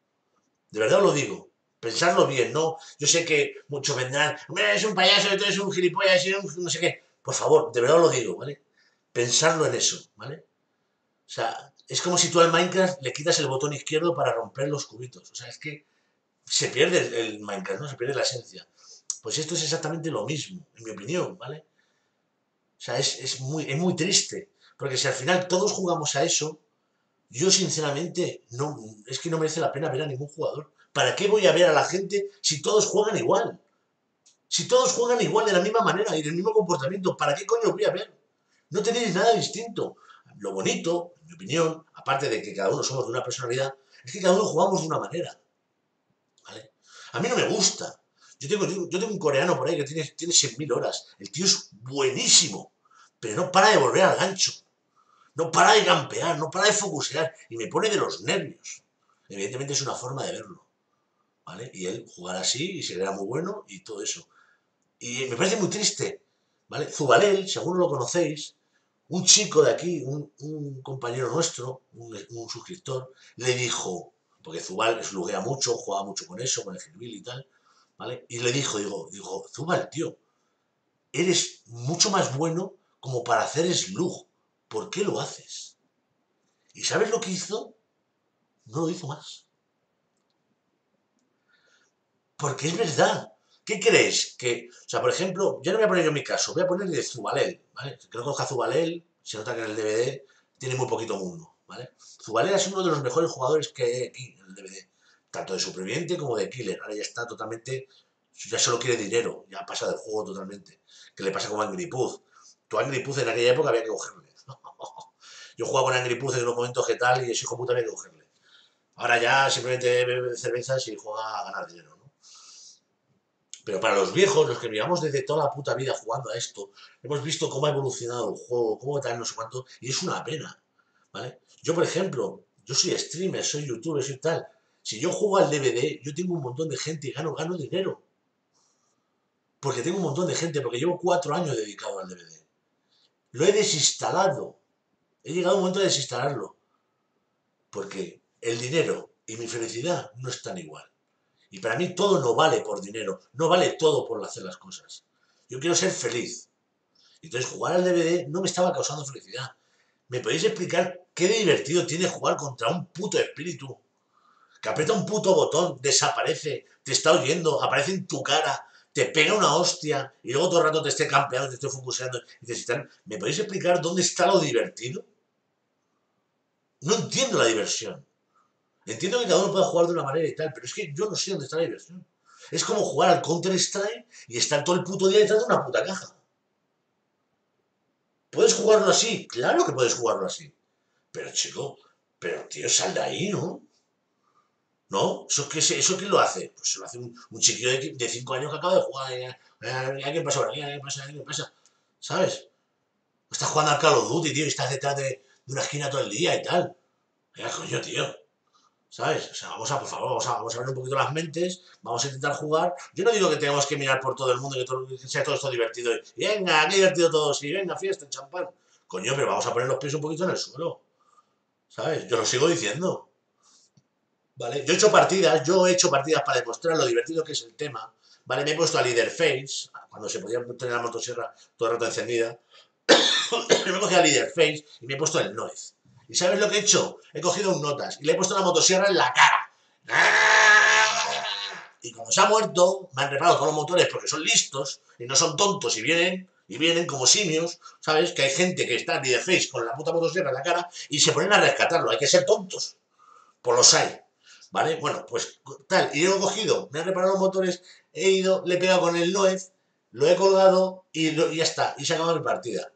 De verdad os lo digo. Pensarlo bien, ¿no? Yo sé que muchos vendrán, es un payaso, tú eres un gilipollas, eres un no sé qué. Por favor, de verdad os lo digo, ¿vale? Pensarlo en eso, ¿vale? O sea, es como si tú al Minecraft le quitas el botón izquierdo para romper los cubitos. O sea, es que se pierde el, el Minecraft, ¿no? Se pierde la esencia. Pues esto es exactamente lo mismo, en mi opinión, ¿vale? O sea, es, es, muy, es muy triste. Porque si al final todos jugamos a eso, yo sinceramente no, es que no merece la pena ver a ningún jugador. ¿Para qué voy a ver a la gente si todos juegan igual? Si todos juegan igual de la misma manera y del mismo comportamiento, ¿para qué coño voy a ver? No tenéis nada distinto. Lo bonito, en mi opinión, aparte de que cada uno somos de una personalidad, es que cada uno jugamos de una manera. ¿Vale? A mí no me gusta. Yo tengo, yo tengo un coreano por ahí que tiene, tiene seis mil horas. El tío es buenísimo, pero no para de volver al gancho. No para de campear, no para de focusear y me pone de los nervios. Evidentemente es una forma de verlo, ¿vale? Y él jugar así y se era muy bueno y todo eso. Y me parece muy triste, ¿vale? Zubalel, seguro lo conocéis, un chico de aquí, un, un compañero nuestro, un, un, suscriptor, le dijo, porque Zubal sluguea mucho, juega mucho con eso, con el Gilbil y tal, ¿vale? Y le dijo, digo, digo, Zubal, tío, eres mucho más bueno como para hacer slug. ¿Por qué lo haces? ¿Y sabes lo que hizo? No lo hizo más. Porque es verdad. ¿Qué crees? Que, o sea, por ejemplo, ya no voy a poner yo mi caso, voy a poner de Zubalel, ¿vale? Que no conozca a Zubalel, se nota que en el D V D tiene muy poquito mundo, ¿vale? Zubalel es uno de los mejores jugadores que hay aquí en el D V D, tanto de superviviente como de killer. Ahora ya está totalmente, ya solo quiere dinero, ya pasa del juego totalmente. Que le pasa como a Angry Puz. Tú a Angry Puz en aquella época había que cogerle. Yo jugaba con Angry Puz en unos momentos que tal y ese hijo puta había que cogerle. Ahora ya simplemente bebe cervezas y juega a ganar dinero, ¿no? Pero para los viejos, los que llevamos desde toda la puta vida jugando a esto, hemos visto cómo ha evolucionado el juego, cómo tal, no sé cuánto, y es una pena, ¿vale? Yo, por ejemplo, yo soy streamer, soy youtuber, soy tal. Si yo juego al D V D, yo tengo un montón de gente y gano, gano dinero. Porque tengo un montón de gente, porque llevo cuatro años dedicado al D V D. Lo he desinstalado. He llegado a un momento de desinstalarlo. Porque el dinero y mi felicidad no están igual. Y para mí todo no vale por dinero, no vale todo por hacer las cosas. Yo quiero ser feliz. Entonces jugar al D V D no me estaba causando felicidad. ¿Me podéis explicar qué de divertido tiene jugar contra un puto espíritu? Que aprieta un puto botón, desaparece, te está oyendo, aparece en tu cara, te pega una hostia y luego todo el rato te esté campeando, te esté focuseando. ¿Me podéis explicar dónde está lo divertido? No entiendo la diversión. Entiendo que cada uno pueda jugar de una manera y tal, pero es que yo no sé dónde está la diversión. Es como jugar al Counter-Strike y estar todo el puto día detrás de una puta caja. ¿Puedes jugarlo así? Claro que puedes jugarlo así. Pero chico, pero tío, sal de ahí, ¿no? ¿No? ¿Eso qué, eso quién lo hace? Pues se lo hace un, un chiquillo de cinco años que acaba de jugar. Eh, eh, ¿Qué pasa por aquí? ¿Qué pasa? ¿Qué pasa? ¿Sabes? Estás jugando al Call of Duty, tío, y estás detrás de, de una esquina todo el día y tal. Venga, coño, tío. ¿Sabes? O sea, vamos a, por favor, vamos a, vamos a abrir un poquito las mentes, vamos a intentar jugar. Yo no digo que tengamos que mirar por todo el mundo, que, todo, que sea todo esto divertido. Y, venga, qué divertido todo, sí, venga, fiesta, champán. Coño, pero vamos a poner los pies un poquito en el suelo. ¿Sabes? Yo lo sigo diciendo. ¿Vale? Yo he hecho partidas, yo he hecho partidas para demostrar lo divertido que es el tema. ¿Vale? Me he puesto a Leaderface, cuando se podía tener la motosierra todo el rato encendida. Me he cogido a Leaderface y me he puesto el Noise. ¿Y sabes lo que he hecho? He cogido un notas y le he puesto la motosierra en la cara. Y como se ha muerto, me han reparado todos los motores porque son listos y no son tontos y vienen, y vienen como simios, ¿sabes? Que hay gente que está en Leaderface con la puta motosierra en la cara y se ponen a rescatarlo. Hay que ser tontos. Pues los hay. ¿Vale? Bueno, pues tal. Y yo he cogido, me han reparado los motores, he ido, le he pegado con el Noez, lo he colgado y, lo, y ya está. Y se ha acabado mi partida.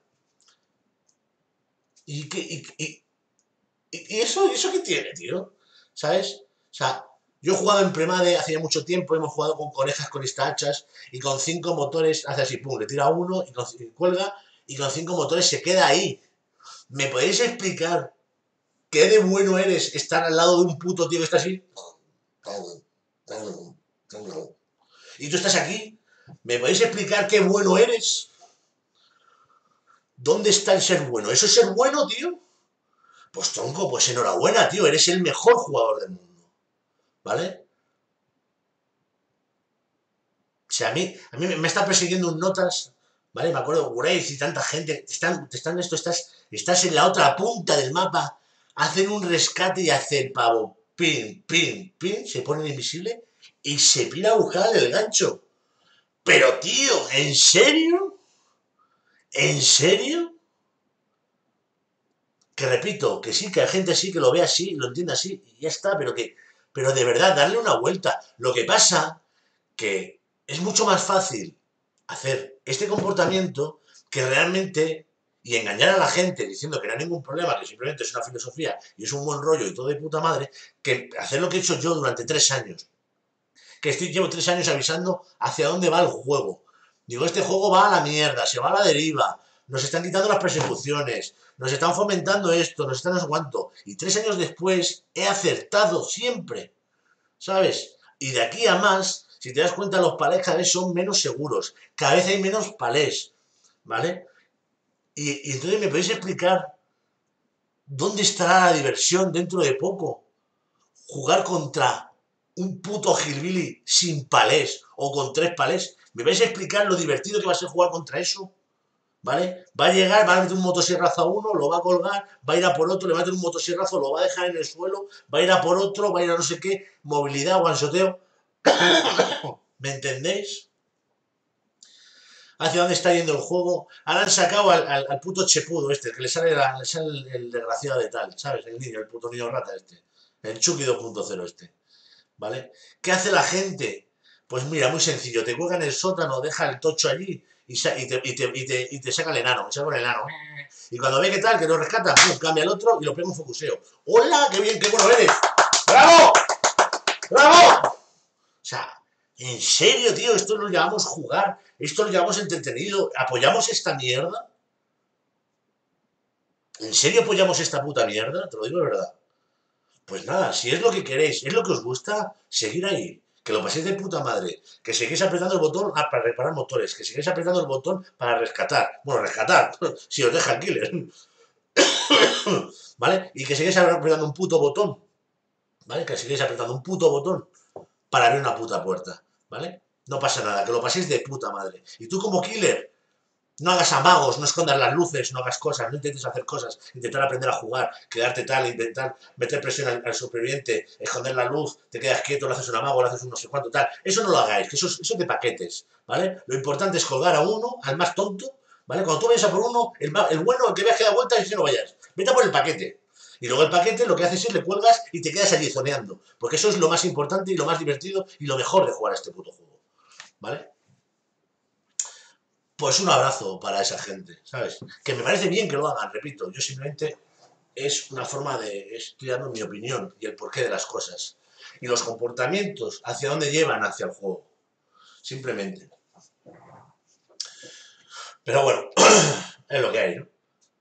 ¿Y qué, y, y, y eso, eso qué tiene, tío? ¿Sabes? O sea, yo he jugado en Premade hace mucho tiempo, hemos jugado con conejas con estas hachas y con cinco motores hace así, pum, le tira uno y, con, y cuelga y con cinco motores se queda ahí. ¿Me podéis explicar qué de bueno eres estar al lado de un puto tío que está así? Y tú estás aquí. ¿Me podéis explicar qué bueno eres? ¿Dónde está el ser bueno? ¿Eso es ser bueno, tío? Pues tronco, pues enhorabuena, tío. Eres el mejor jugador del mundo. ¿Vale? O sea, a mí, a mí me está persiguiendo un notas, ¿vale? Me acuerdo, Grace y tanta gente. Te están, te están esto, estás, estás en la otra punta del mapa. Hacen un rescate y hace el pavo. Pin, pin, pin. Se pone invisible y se pira a buscar el gancho. Pero, tío, ¿en serio? ¿En serio? Que repito, que sí, que hay gente así que lo ve así, lo entiende así, y ya está, pero que, pero de verdad, darle una vuelta. Lo que pasa que es mucho más fácil hacer este comportamiento que realmente y engañar a la gente diciendo que no hay ningún problema, que simplemente es una filosofía y es un buen rollo y todo de puta madre, que hacer lo que he hecho yo durante tres años. Que estoy, llevo tres años avisando hacia dónde va el juego. Digo, este juego va a la mierda, se va a la deriva, nos están quitando las persecuciones, nos están fomentando esto, nos están no sé cuánto. Y tres años después he acertado siempre, ¿sabes? Y de aquí a más, si te das cuenta, los palés cada vez son menos seguros, cada vez hay menos palés, ¿vale? Y, y entonces me podéis explicar dónde estará la diversión dentro de poco. Jugar contra un puto hillbilly sin palés o con tres palés. ¿Me vais a explicar lo divertido que va a ser jugar contra eso? ¿Vale? Va a llegar, va a meter un motosierrazo a uno, lo va a colgar, va a ir a por otro, le va a meter un motosierrazo, lo va a dejar en el suelo, va a ir a por otro, va a ir a no sé qué, movilidad, guansoteo. ¿Me entendéis? ¿Hacia dónde está yendo el juego? Ahora han sacado al, al, al puto chepudo este, el que le sale, la, le sale el, el desgraciado de tal, ¿sabes? El niño, el puto niño rata este. El Chucky dos punto cero este. ¿Vale? ¿Qué hace la gente? Pues mira, muy sencillo, te cuelga en el sótano, deja el tocho allí y, y, te, y, te, y, te, y te saca el enano, saca el enano. Y cuando ve que tal, que lo rescata, pum, cambia al otro y lo pega un focuseo. ¡Hola! ¡Qué bien, qué bueno eres! ¡Bravo! ¡Bravo! O sea, en serio, tío, esto lo llamamos jugar, esto lo llamamos entretenido, ¿apoyamos esta mierda? ¿En serio apoyamos esta puta mierda? Te lo digo de verdad. Pues nada, si es lo que queréis, es lo que os gusta, seguir ahí. Que lo paséis de puta madre. Que sigáis apretando el botón ah, para reparar motores. Que sigáis apretando el botón para rescatar. Bueno, rescatar, si os deja el killer. ¿Vale? Y que sigáis apretando un puto botón. ¿Vale? Que sigáis apretando un puto botón para abrir una puta puerta. ¿Vale? No pasa nada, que lo paséis de puta madre. Y tú como killer, no hagas amagos, no escondas las luces, no hagas cosas, no intentes hacer cosas, intentar aprender a jugar, quedarte tal, intentar meter presión al, al superviviente, esconder la luz, te quedas quieto, lo haces un amago, lo haces un no sé cuánto, tal. Eso no lo hagáis, que eso, eso es de paquetes, ¿vale? Lo importante es colgar a uno, al más tonto, ¿vale? Cuando tú vayas a por uno, el, el bueno, el que veas que da vueltas, ese no vayas. Vete a por el paquete. Y luego el paquete lo que haces es le cuelgas y te quedas allí zoneando. Porque eso es lo más importante y lo más divertido y lo mejor de jugar a este puto juego. ¿Vale? Pues un abrazo para esa gente, ¿sabes? Que me parece bien que lo hagan, repito, yo simplemente es una forma de, estoy dando mi opinión y el porqué de las cosas. Y los comportamientos, hacia dónde llevan hacia el juego, simplemente. Pero bueno, es lo que hay, ¿no?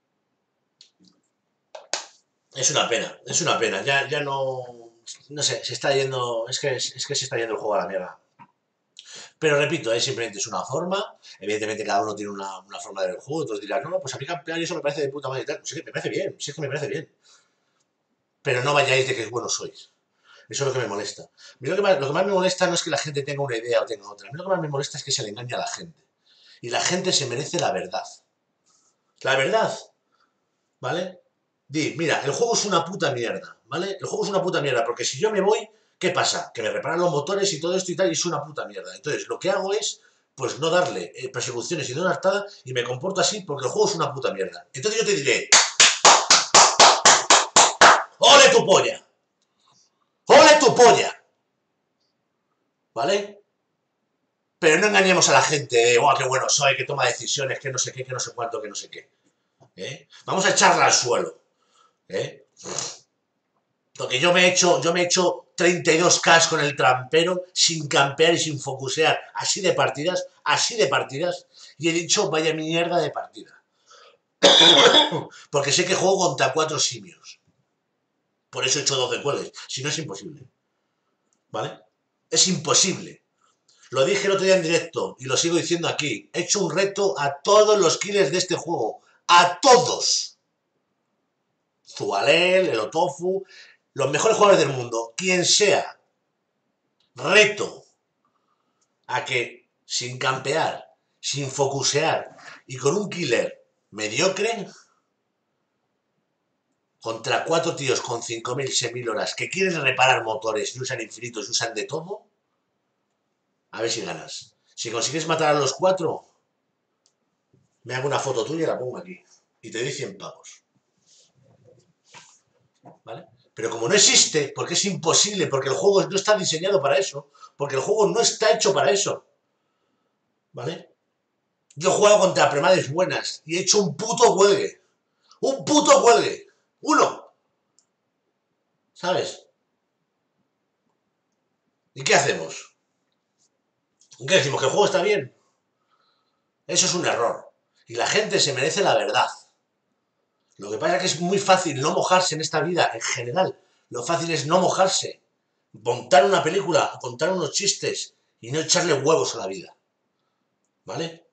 Es una pena, es una pena, ya, ya no, no sé, se está yendo, es que, es que se está yendo el juego a la mierda. Pero repito, es simplemente es una forma. Evidentemente, cada uno tiene una, una forma de ver el juego. Entonces dirás, no, no, pues a mí campear y eso me parece de puta madre y tal. Sí, que me parece bien, sí es que me parece bien. Pero no vayáis de que bueno sois. Eso es lo que me molesta. A mí lo que, más, lo que más me molesta no es que la gente tenga una idea o tenga otra. A mí lo que más me molesta es que se le engaña a la gente. Y la gente se merece la verdad. La verdad, ¿vale? Di, mira, el juego es una puta mierda, ¿vale? El juego es una puta mierda, porque si yo me voy, ¿qué pasa? Que me reparan los motores y todo esto y tal, y es una puta mierda. Entonces, lo que hago es, pues, no darle eh, persecuciones y no una hartada, y me comporto así porque el juego es una puta mierda. Entonces yo te diré, ¡ole tu polla! ¡Ole tu polla! ¿Vale? Pero no engañemos a la gente de, ¡oh, qué bueno soy, que toma decisiones, que no sé qué, que no sé cuánto, que no sé qué! ¿Eh? Vamos a echarla al suelo. ¿Eh? Porque yo me he hecho, yo me he hecho treinta y dos K con el trampero, sin campear y sin focusear, así de partidas, así de partidas, y he dicho, vaya mierda de partida. Porque sé que juego contra cuatro simios. Por eso he hecho doce cuelgues. Si no, es imposible. ¿Vale? Es imposible. Lo dije el otro día en directo y lo sigo diciendo aquí. He hecho un reto a todos los killers de este juego. ¡A todos! Zubalel, el Otofu, los mejores jugadores del mundo. Quien sea. Reto a que sin campear, sin focusear y con un killer mediocre contra cuatro tíos con cinco mil, seis mil horas que quieren reparar motores y usan infinitos y usan de todo, a ver si ganas. Si consigues matar a los cuatro, me hago una foto tuya y la pongo aquí. Y te doy cien pavos. ¿Vale? Pero como no existe, porque es imposible, porque el juego no está diseñado para eso, porque el juego no está hecho para eso. ¿Vale? Yo he jugado contra premades buenas y he hecho un puto huelgue. Un puto huelgue. Uno. ¿Sabes? ¿Y qué hacemos? ¿Qué decimos? ¿Que el juego está bien? Eso es un error. Y la gente se merece la verdad. Lo que pasa es que es muy fácil no mojarse en esta vida en general. Lo fácil es no mojarse. Montar una película, contar unos chistes y no echarle huevos a la vida. ¿Vale?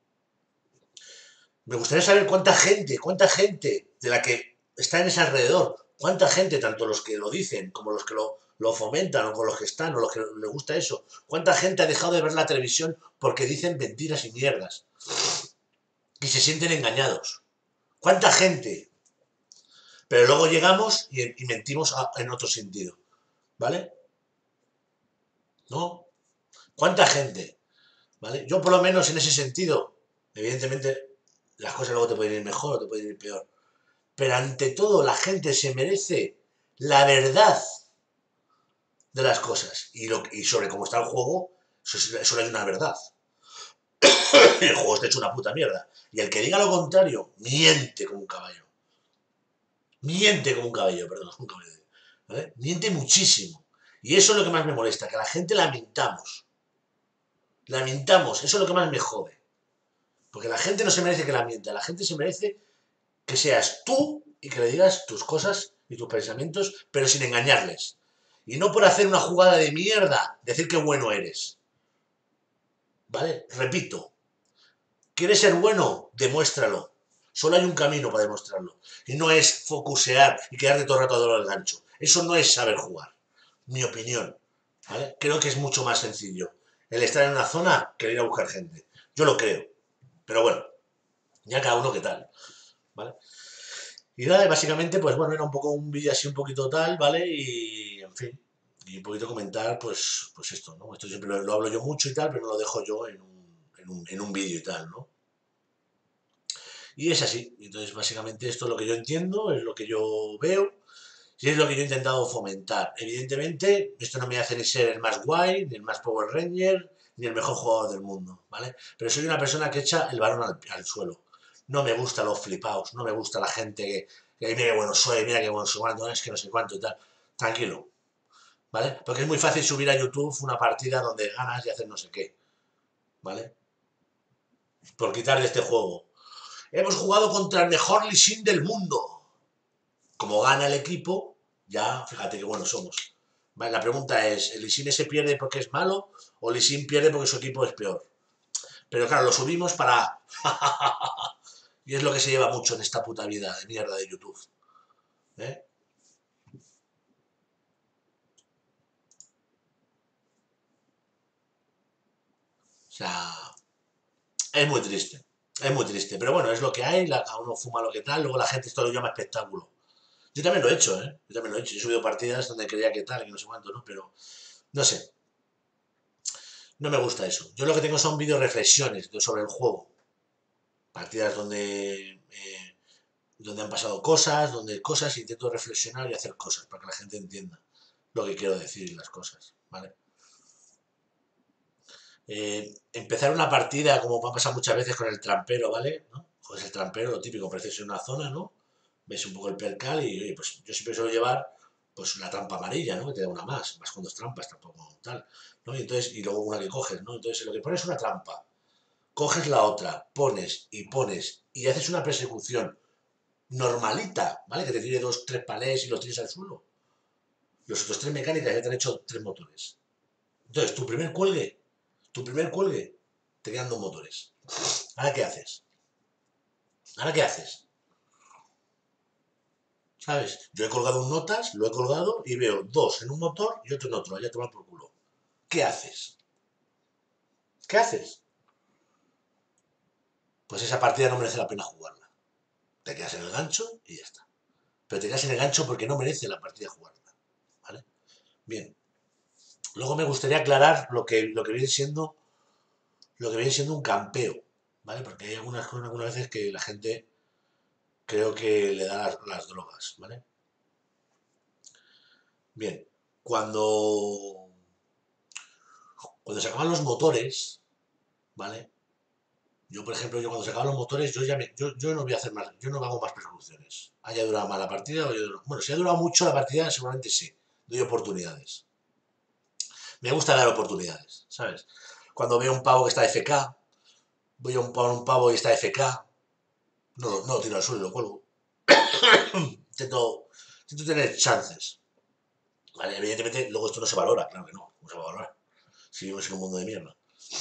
Me gustaría saber cuánta gente, cuánta gente de la que está en ese alrededor, cuánta gente, tanto los que lo dicen como los que lo, lo fomentan o con los que están o los que les gusta eso, cuánta gente ha dejado de ver la televisión porque dicen mentiras y mierdas y se sienten engañados. ¿Cuánta gente? Pero luego llegamos y, y mentimos a, en otro sentido, ¿vale? ¿no? ¿Cuánta gente? ¿Vale? Yo por lo menos en ese sentido, evidentemente las cosas luego te pueden ir mejor o te pueden ir peor, pero ante todo la gente se merece la verdad de las cosas y, lo, y sobre cómo está el juego, solo hay una verdad. El juego está hecho una puta mierda. Y el que diga lo contrario, miente como un caballo. Miente como un caballo, perdón, un caballo. ¿Vale? Miente muchísimo. Y eso es lo que más me molesta, que a la gente la mintamos. La mintamos, eso es lo que más me jode. Porque la gente no se merece que la mienta, la gente se merece que seas tú y que le digas tus cosas y tus pensamientos, pero sin engañarles. Y no por hacer una jugada de mierda, decir qué bueno eres. ¿Vale? Repito, ¿quieres ser bueno? Demuéstralo. Solo hay un camino para demostrarlo. Y no es focusear y quedarte todo el rato a dolor al gancho. Eso no es saber jugar. Mi opinión. ¿Vale? Creo que es mucho más sencillo el estar en una zona que ir a buscar gente. Yo lo creo. Pero bueno, ya cada uno qué tal. ¿Vale? Y nada, básicamente, pues bueno, era un poco un vídeo así un poquito tal, ¿vale? Y en fin, y un poquito comentar, pues, pues esto, ¿no? Esto siempre lo, lo hablo yo mucho y tal, pero no lo dejo yo en un, en un, en un vídeo y tal, ¿no? Y es así. Entonces, básicamente esto es lo que yo entiendo, es lo que yo veo y es lo que yo he intentado fomentar. Evidentemente, esto no me hace ni ser el más guay, ni el más Power Ranger, ni el mejor jugador del mundo, ¿vale? Pero soy una persona que echa el balón al, al suelo. No me gustan los flipaos, no me gusta la gente que, que mira qué bueno soy, mira qué bueno soy, cuánto es que no sé cuánto y tal. Tranquilo, ¿vale? Porque es muy fácil subir a YouTube una partida donde ganas y hacer no sé qué, ¿vale? Por quitar de este juego. Hemos jugado contra el mejor Lee Sin del mundo. Como gana el equipo, ya fíjate qué buenos somos. Vale, la pregunta es, ¿el Lee Sin se pierde porque es malo o Lee Sin pierde porque su equipo es peor? Pero claro, lo subimos para... y es lo que se lleva mucho en esta puta vida de mierda de YouTube. ¿Eh? O sea, es muy triste. Es muy triste. Pero bueno, es lo que hay, la, cada uno fuma lo que tal, luego la gente esto lo llama espectáculo. Yo también lo he hecho, ¿eh? Yo también lo he hecho. Yo he subido partidas donde creía que tal, que no sé cuánto, ¿no? Pero, no sé, no me gusta eso. Yo lo que tengo son vídeos reflexiones sobre el juego. Partidas donde, eh, donde han pasado cosas, donde cosas, intento reflexionar y hacer cosas para que la gente entienda lo que quiero decir y las cosas, ¿vale? Eh, empezar una partida, como me ha pasado muchas veces con el trampero, ¿vale? ¿No? Pues el trampero, lo típico, apareces en una zona, ¿no? Ves un poco el percal y, oye, pues yo siempre suelo llevar pues una trampa amarilla, ¿no? Que te da una más, más con dos trampas, tampoco tal, ¿no? Y entonces, y luego una que coges, ¿no? Entonces lo que pones es una trampa, coges la otra, pones y pones y haces una persecución normalita, ¿vale? Que te tire dos, tres palés y los tires al suelo. Los otros tres mecánicas ya te han hecho tres motores. Entonces, tu primer cuelgue, tu primer cuelgue, te quedan dos motores. ¿Ahora qué haces? ¿Ahora qué haces? ¿Sabes? Yo he colgado un notas, lo he colgado y veo dos en un motor y otro en otro, allá tomar por culo. ¿Qué haces? ¿Qué haces? Pues esa partida no merece la pena jugarla. Te quedas en el gancho y ya está. Pero te quedas en el gancho porque no merece la partida jugarla. ¿Vale? Bien. Luego me gustaría aclarar lo que, lo que viene siendo lo que viene siendo un campeo. ¿Vale? Porque hay algunas, algunas veces que la gente creo que le da las, las drogas. ¿Vale? Bien. Cuando, cuando se acaban los motores, ¿vale? Yo, por ejemplo, yo cuando se acaban los motores, yo ya me, yo, yo no voy a hacer más, yo no hago más persecuciones. Haya durado más la partida o haya durado- bueno, si ha durado mucho la partida, seguramente sí. Doy oportunidades. Me gusta dar oportunidades, ¿sabes? Cuando veo un pavo que está F K, voy a un pavo, un pavo y está F K, no, no lo tiro al suelo y lo cuelgo. intento, intento tener chances. ¿Vale? Evidentemente, luego esto no se valora, claro que no, no se va a valorar. Si vivimos en un mundo de mierda.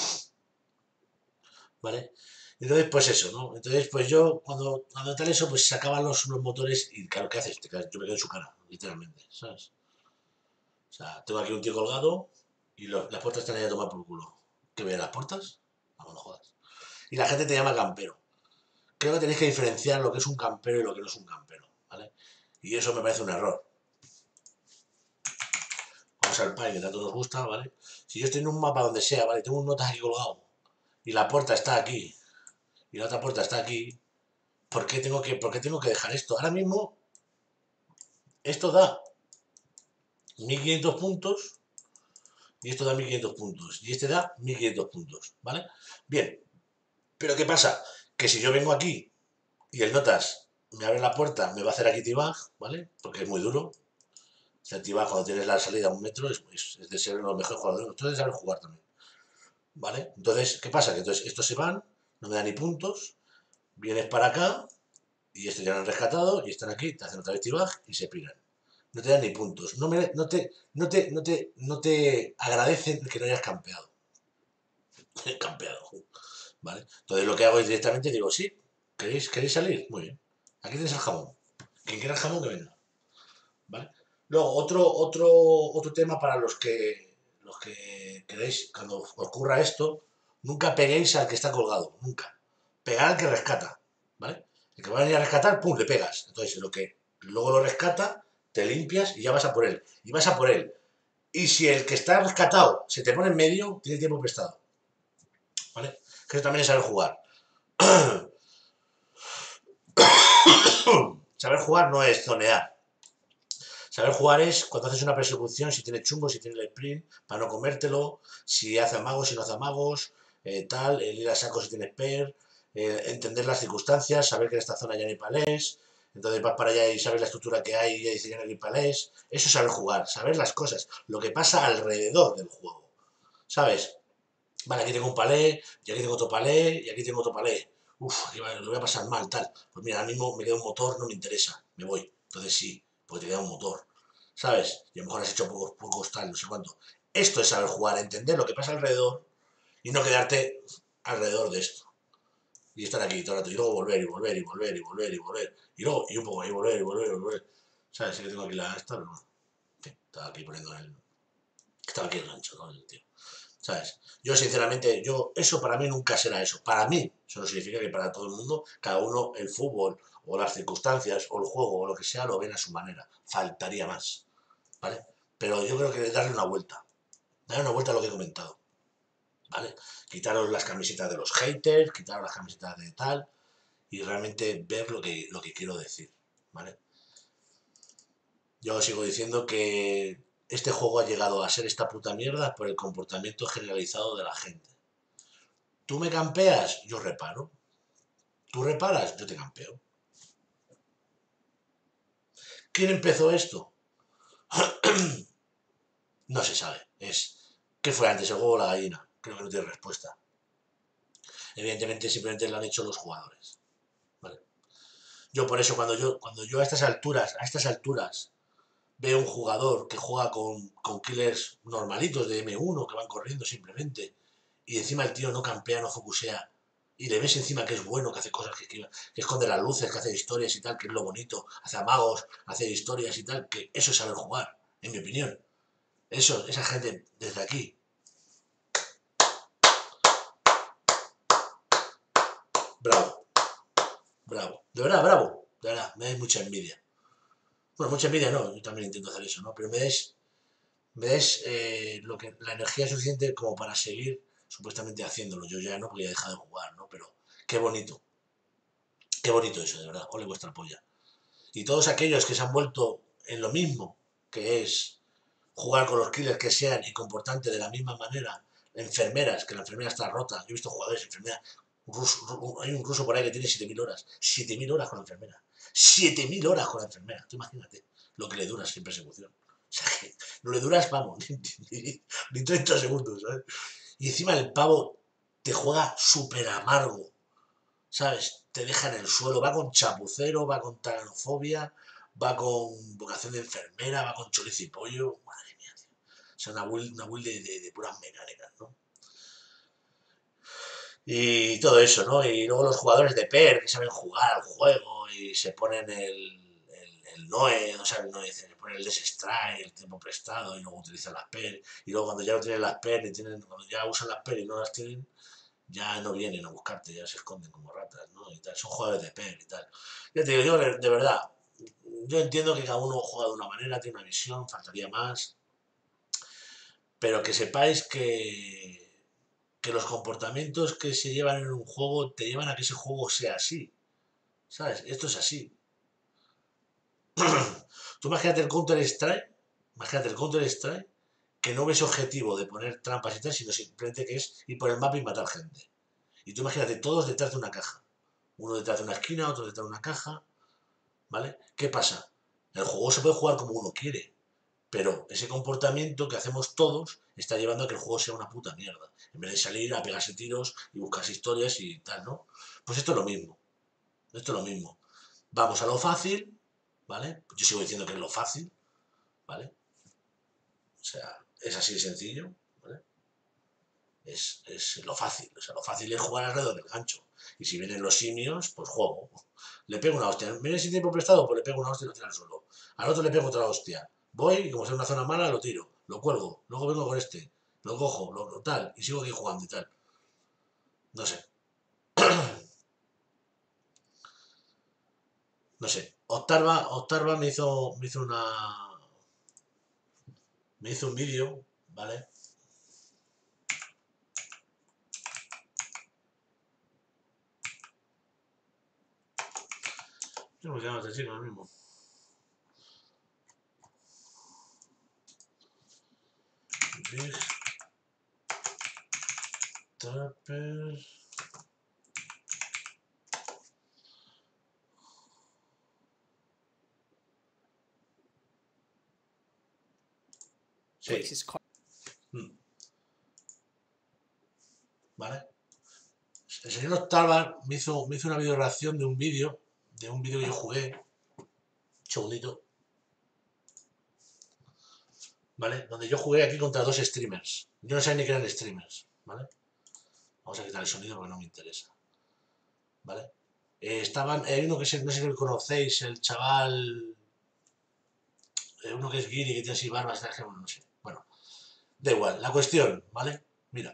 ¿Vale? Entonces, pues eso, ¿no? Entonces, pues yo, cuando, cuando tal eso, pues se acaban los, los motores y claro, ¿qué haces? Te quedas- yo me quedo en su cara, literalmente, ¿sabes? O sea, tengo aquí un tío colgado y lo- las puertas están ahí a tomar por culo. ¿Qué ve las puertas? Vamos, no jodas. Y la gente te llama campero. Creo que tenéis que diferenciar lo que es un campero y lo que no es un campero, ¿vale? Y eso me parece un error. Vamos vamos al pie que tanto nos gusta, ¿vale? Si yo estoy en un mapa donde sea, ¿vale? Tengo un notas aquí colgado y la puerta está aquí y la otra puerta está aquí, ¿por qué tengo que, por qué tengo que dejar esto? Ahora mismo esto da mil quinientos puntos y esto da mil quinientos puntos y este da mil quinientos puntos, ¿vale? Bien, pero ¿qué pasa? Que si yo vengo aquí y el notas me abre la puerta, me va a hacer aquí tibag, ¿vale? Porque es muy duro. El tibag cuando tienes la salida a un metro es, es, es de ser uno de los mejores jugadores. Entonces de saber jugar también, ¿vale? Entonces, ¿qué pasa? Que entonces estos se van, no me dan ni puntos, vienes para acá y estos ya lo han rescatado y están aquí, te hacen otra vez tibag y se piran. No te dan ni puntos. No, me, no, te, no, te, no, te, no te agradecen que no hayas campeado. campeado. ¿Vale? Entonces lo que hago es directamente digo, sí, ¿queréis, ¿queréis salir? Muy bien. Aquí tenéis el jamón. Quien quiera el jamón que venga. ¿Vale? Luego, otro, otro, otro tema para los que, los que queréis, cuando ocurra esto, nunca peguéis al que está colgado, nunca. Pegar al que rescata, ¿vale? El que va a venir a rescatar, pum, le pegas. Entonces, lo que luego lo rescata, te limpias y ya vas a por él. Y vas a por él. Y si el que está rescatado se te pone en medio, tiene tiempo prestado, ¿vale? Que eso también es saber jugar. Saber jugar no es zonear. Saber jugar es cuando haces una persecución, si tiene chungo, si tiene el sprint, para no comértelo, si hace amagos, si no hace amagos, eh, tal, el ir a saco si tiene spare, eh, entender las circunstancias, saber que en esta zona ya no hay palés, entonces vas para allá y sabes la estructura que hay y ya dices ya no hay palés. Eso es saber jugar, saber las cosas, lo que pasa alrededor del juego, ¿sabes? Vale, aquí tengo un palé, y aquí tengo otro palé, y aquí tengo otro palé. Uf, aquí lo voy a pasar mal, tal. Pues mira, ahora mismo me queda un motor, no me interesa, me voy. Entonces sí, porque te queda un motor, ¿sabes? Y a lo mejor has hecho pocos, pocos tal, no sé cuánto. Esto es saber jugar, entender lo que pasa alrededor y no quedarte alrededor de esto. Y estar aquí todo el rato, y luego volver, y volver, y volver, y volver, y volver. Y luego, y un poco, y volver, y volver, y volver. ¿Sabes? Sí que tengo aquí la esta, pero no. Sí, estaba aquí poniendo el... Estaba aquí el gancho, ¿no? El tío. ¿Sabes? Yo sinceramente, yo, eso para mí nunca será eso. Para mí, eso no significa que para todo el mundo, cada uno el fútbol o las circunstancias o el juego o lo que sea lo ven a su manera. Faltaría más, ¿vale? Pero yo creo que darle una vuelta, darle una vuelta a lo que he comentado, ¿vale? Quitaros las camisetas de los haters, quitaros las camisetas de tal y realmente ver lo que, lo que quiero decir, ¿vale? Yo sigo diciendo que este juego ha llegado a ser esta puta mierda por el comportamiento generalizado de la gente. Tú me campeas, yo reparo. Tú reparas, yo te campeo. ¿Quién empezó esto? No se sabe. Es ¿qué fue antes, el huevo o la gallina? Creo que no tiene respuesta. Evidentemente simplemente lo han hecho los jugadores. ¿Vale? Yo por eso cuando yo cuando yo a estas alturas, a estas alturas veo un jugador que juega con, con killers normalitos de eme uno que van corriendo simplemente y encima el tío no campea, no focusea y le ves encima que es bueno, que hace cosas, que, que, que esconde las luces, que hace historias y tal, que es lo bonito, hace amagos, hace historias y tal, que eso es saber jugar, en mi opinión. Eso, esa gente desde aquí. Bravo, bravo. De verdad, bravo. De verdad, me dais mucha envidia. Bueno, mucha envidia no, yo también intento hacer eso, ¿no? Pero me dais, me dais eh, lo que, la energía suficiente como para seguir supuestamente haciéndolo. Yo ya no, porque ya he dejado de jugar, ¿no? Pero qué bonito. Qué bonito eso, de verdad. Ole vuestra polla. Y todos aquellos que se han vuelto en lo mismo, que es jugar con los killers que sean y comportarte de la misma manera, enfermeras, que la enfermera está rota, yo he visto jugadores, enfermeras, un ruso, hay un ruso por ahí que tiene siete mil horas, siete mil horas con la enfermera, siete mil horas con la enfermera, tú imagínate lo que le dura sin persecución. O sea, que no le duras, vamos, ni, ni, ni treinta segundos, ¿sabes? Y encima el pavo te juega súper amargo, ¿sabes? Te deja en el suelo, va con chapucero, va con taranofobia, va con vocación de enfermera, va con chorizo y pollo, madre mía, tío. O sea, una build, una build de, de, de puras mecánicas, ¿no? Y todo eso, ¿no? Y luego los jugadores de P E R que saben jugar al juego y se ponen el, el, el Noe, o sea, el Noe, se ponen el Desstrike, el tiempo prestado y luego utilizan las P E R. Y luego cuando ya no tienen las P E R, y tienen, cuando ya usan las P E R y no las tienen, ya no vienen a buscarte, ya se esconden como ratas, ¿no? Y tal, son jugadores de P E R y tal. Ya te digo, yo de verdad, yo entiendo que cada uno juega de una manera, tiene una visión, faltaría más. pero que sepáis que, que los comportamientos que se llevan en un juego te llevan a que ese juego sea así, ¿sabes? Esto es así. Tú imagínate el Counter-Strike, imagínate el Counter-Strike, que no ves objetivo de poner trampas y tal, sino simplemente que es ir por el mapa y matar gente. Y tú imagínate todos detrás de una caja. Uno detrás de una esquina, otro detrás de una caja, ¿vale? ¿Qué pasa? El juego se puede jugar como uno quiere, pero ese comportamiento que hacemos todos está llevando a que el juego sea una puta mierda. En vez de salir a pegarse tiros y buscarse historias y tal, ¿no? Pues esto es lo mismo. Esto es lo mismo. Vamos a lo fácil, ¿vale? Yo sigo diciendo que es lo fácil, ¿vale? O sea, es así de sencillo, ¿vale? Es, es lo fácil. O sea, lo fácil es jugar alrededor del gancho. Y si vienen los simios, pues juego. Le pego una hostia. ¿Viene sin tiempo prestado? Pues le pego una hostia y lo tiro al suelo. Al otro le pego otra hostia. Voy y como sea una zona mala, lo tiro. Lo cuelgo. Luego vengo con este. Lo cojo, lo, lo tal. Y sigo aquí jugando y tal. No sé. No sé. Octarva, Octarva me hizo, me hizo una... Me hizo un vídeo, ¿vale? ¿Cómo se llama este chico? Lo mismo. Big Trapper. Sí. Mm. ¿Vale? El señor Octava me hizo, me hizo una video reacción de un vídeo, de un vídeo que yo jugué, segundito, ¿vale? Donde yo jugué aquí contra dos streamers. Yo no sabía ni que eran streamers, ¿vale? Vamos a quitar el sonido porque no me interesa, ¿vale? Eh, estaban, hay uno que se, no sé si lo conocéis, el chaval, eh, uno que es guiri, que tiene así barbas, no sé. Bueno, da igual, la cuestión, ¿vale? Mira,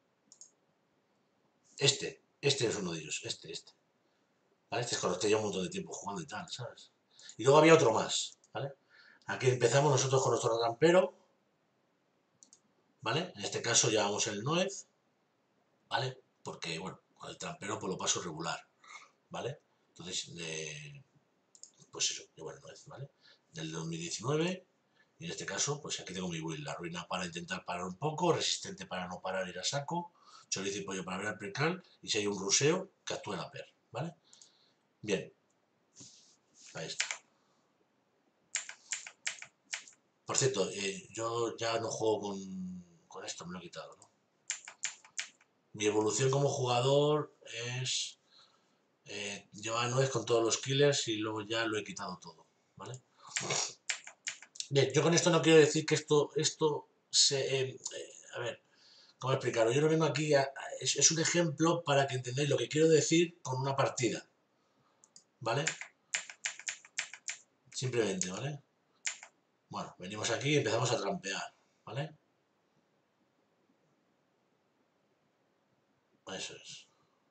este, este es uno de ellos, este, este. ¿Vale? Este es con los que llevo un montón de tiempo jugando y tal, ¿sabes? Y luego había otro más, ¿vale? Aquí empezamos nosotros con nuestro rampero, ¿vale? En este caso llevamos el Noez, ¿vale? Porque, bueno, con el trampero pues lo paso regular, ¿vale? Entonces, de, pues eso, llevo el Noez, ¿vale? Del dos mil diecinueve, y en este caso, pues aquí tengo mi build, la ruina para intentar parar un poco, resistente para no parar ir a saco, chorizo y pollo para ver al percal, y si hay un ruseo, que actúe la per, ¿vale? Bien, ahí está. Por cierto, eh, yo ya no juego con, con esto, me lo he quitado, ¿no? Mi evolución como jugador es eh, llevar nuez con todos los killers y luego ya lo he quitado todo, ¿vale? Bien, yo con esto no quiero decir que esto, esto se... Eh, eh, a ver, ¿cómo explicarlo? Yo no vengo aquí, a, a, es, es un ejemplo para que entendáis lo que quiero decir con una partida, ¿vale? Simplemente, ¿vale? Bueno, venimos aquí y empezamos a trampear, ¿vale? Eso es.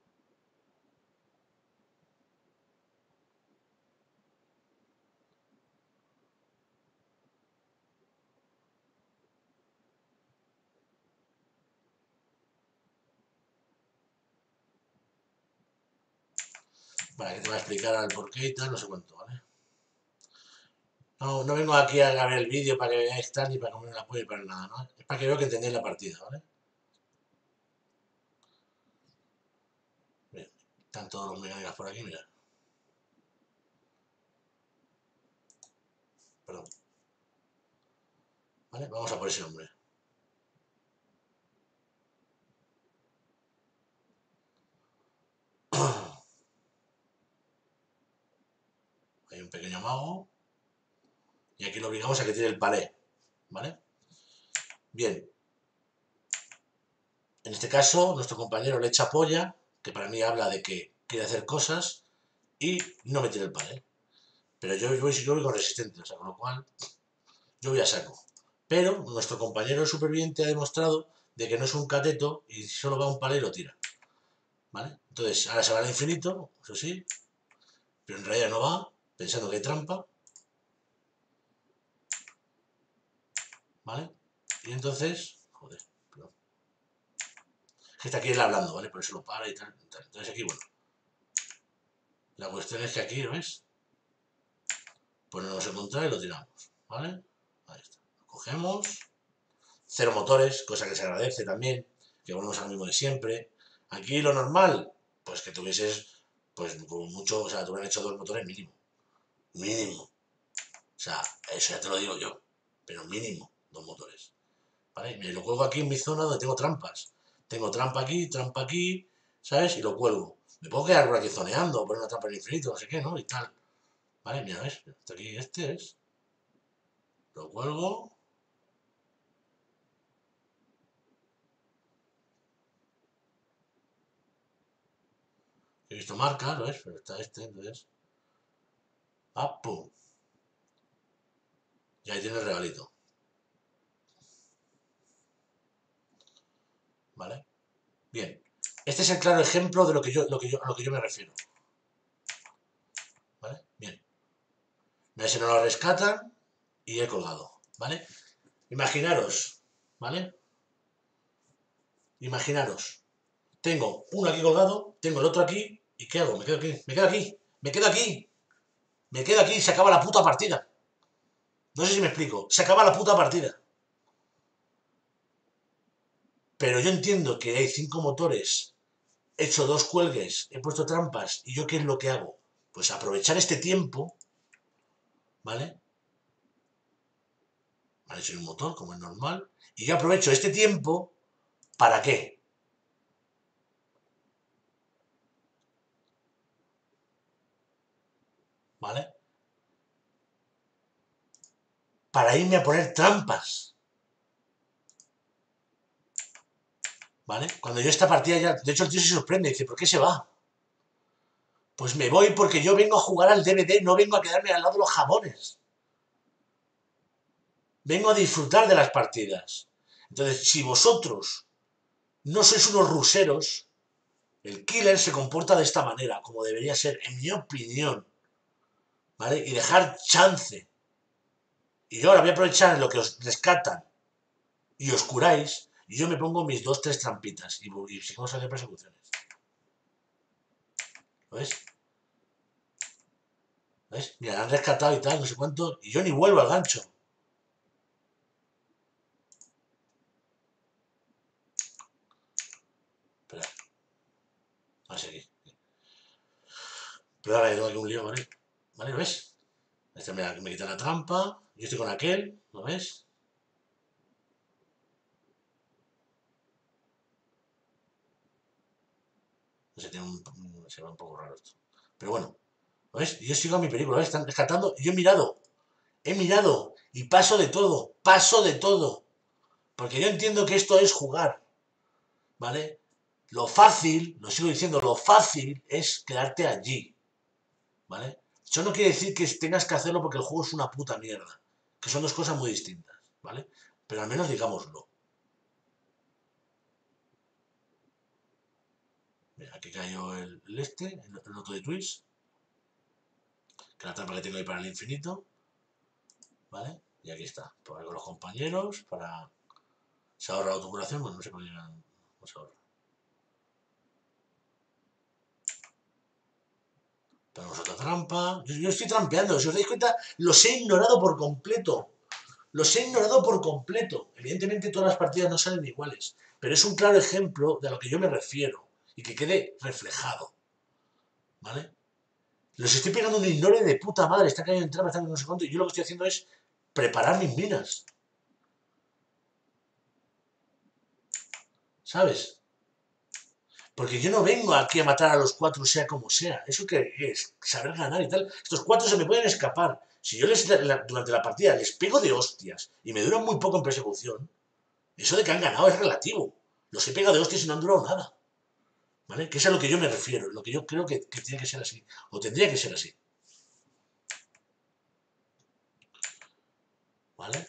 Vale, que te va a explicar el porqué y tal, no sé cuánto, ¿vale? No, no vengo aquí a ver el vídeo para que veáis tal, ni para comer la polla, ni para nada, ¿no? Es para que veo que entendáis la partida, ¿vale? Bien, están todos los mecánicos por aquí, mira. Perdón. ¿Vale? Vamos a por ese hombre. Hay un pequeño mago. Y aquí lo obligamos a que tire el palé, ¿vale? Bien. En este caso, nuestro compañero le echa polla, que para mí habla de que quiere hacer cosas, y no me tira el palé. Pero yo, yo, yo voy con resistente, o sea, con lo cual yo voy a saco. Pero nuestro compañero superviviente ha demostrado de que no es un cateto y solo va un palé y lo tira, ¿vale? Entonces, ahora se va al infinito, eso sí, pero en realidad no va, pensando que hay trampa, ¿vale? Y entonces Es que está aquí él hablando, ¿vale? Por eso lo para y tal, y tal. Entonces aquí, bueno. La cuestión es que aquí, ¿lo ves? Ponemos el control y lo tiramos, ¿vale? Ahí está. Lo cogemos. Cero motores, cosa que se agradece también. Que volvemos al mismo de siempre. Aquí lo normal, pues que tuvieses, pues con mucho, o sea, te hubieran hecho dos motores mínimo. Mínimo. O sea, eso ya te lo digo yo. Pero mínimo, dos motores. ¿Vale? Me lo cuelgo aquí en mi zona donde tengo trampas. Tengo trampa aquí, trampa aquí, ¿sabes? Y lo cuelgo. Me puedo quedar por aquí zoneando, poner una trampa en el infinito, no sé qué, ¿no? Y tal. Vale, mira, ¿ves? Hasta aquí este es. Lo cuelgo. He visto marcas, ¿ves? Pero está este, entonces. ¡Ah, pum! Y ahí tiene el regalito. ¿Vale? Bien. Este es el claro ejemplo de lo que yo, lo que yo, a lo que yo me refiero. ¿Vale? Bien. Mira, si no lo rescatan y he colgado. ¿Vale? Imaginaros. ¿Vale? Imaginaros. Tengo uno aquí colgado, tengo el otro aquí. ¿Y qué hago? Me quedo aquí. Me quedo aquí. Me quedo aquí. Me quedo aquí y se acaba la puta partida. No sé si me explico. Se acaba la puta partida. Pero yo entiendo que hay cinco motores, he hecho dos cuelgues, he puesto trampas, y yo qué es lo que hago. Pues aprovechar este tiempo, ¿vale? Vale, soy un motor, como es normal. Y yo aprovecho este tiempo, ¿para qué? ¿Vale? Para irme a poner trampas. ¿Vale? Cuando yo esta partida ya... De hecho, el tío se sorprende y dice, ¿por qué se va? Pues me voy porque yo vengo a jugar al D V D, no vengo a quedarme al lado de los jamones. Vengo a disfrutar de las partidas. Entonces, si vosotros no sois unos ruseros, el killer se comporta de esta manera, como debería ser, en mi opinión. ¿Vale? Y dejar chance. Y yo ahora voy a aprovechar en lo que os rescatan y os curáis, y yo me pongo mis dos, tres trampitas y, y seguimos haciendo persecuciones. ¿Lo ves? ¿Ves? Mira, han rescatado y tal, no sé cuánto, y yo ni vuelvo al gancho. Espera. A seguir. Pero ahora tengo aquí un lío, ¿vale? ¿Vale? ¿Lo ves? Este me, me quita la trampa, yo estoy con aquel, ¿lo ves? No sé, tiene un, se va un poco raro esto. Pero bueno, ¿lo ves? Yo sigo a mi película, ¿ves? Están rescatando, y yo he mirado, he mirado, y paso de todo, paso de todo. Porque yo entiendo que esto es jugar, ¿vale? Lo fácil, lo sigo diciendo, lo fácil es quedarte allí, ¿vale? Eso no quiere decir que tengas que hacerlo porque el juego es una puta mierda, que son dos cosas muy distintas, ¿vale? Pero al menos digámoslo. Mira, aquí cayó el, el este, el, el otro de Twitch, que la trampa que tengo ahí para el infinito, ¿vale? Y aquí está, por ahí con los compañeros, para... Se ahorra la autocuración, bueno, no sé por qué no se ahorra. Tenemos otra trampa. Yo, yo estoy trampeando, si os dais cuenta, los he ignorado por completo. Los he ignorado por completo. Evidentemente todas las partidas no salen iguales, pero es un claro ejemplo de a lo que yo me refiero y que quede reflejado. ¿Vale? Los estoy pegando un ignore de puta madre, está cayendo en trampa, está cayendo no sé cuánto, y yo lo que estoy haciendo es preparar mis minas. ¿Sabes? Porque yo no vengo aquí a matar a los cuatro sea como sea. Eso que es saber ganar y tal. Estos cuatro se me pueden escapar. Si yo les durante la partida les pego de hostias y me duran muy poco en persecución, eso de que han ganado es relativo. Los he pegado de hostias y no han durado nada. ¿Vale? Que es a lo que yo me refiero, lo que yo creo que, que tiene que ser así. O tendría que ser así. ¿Vale?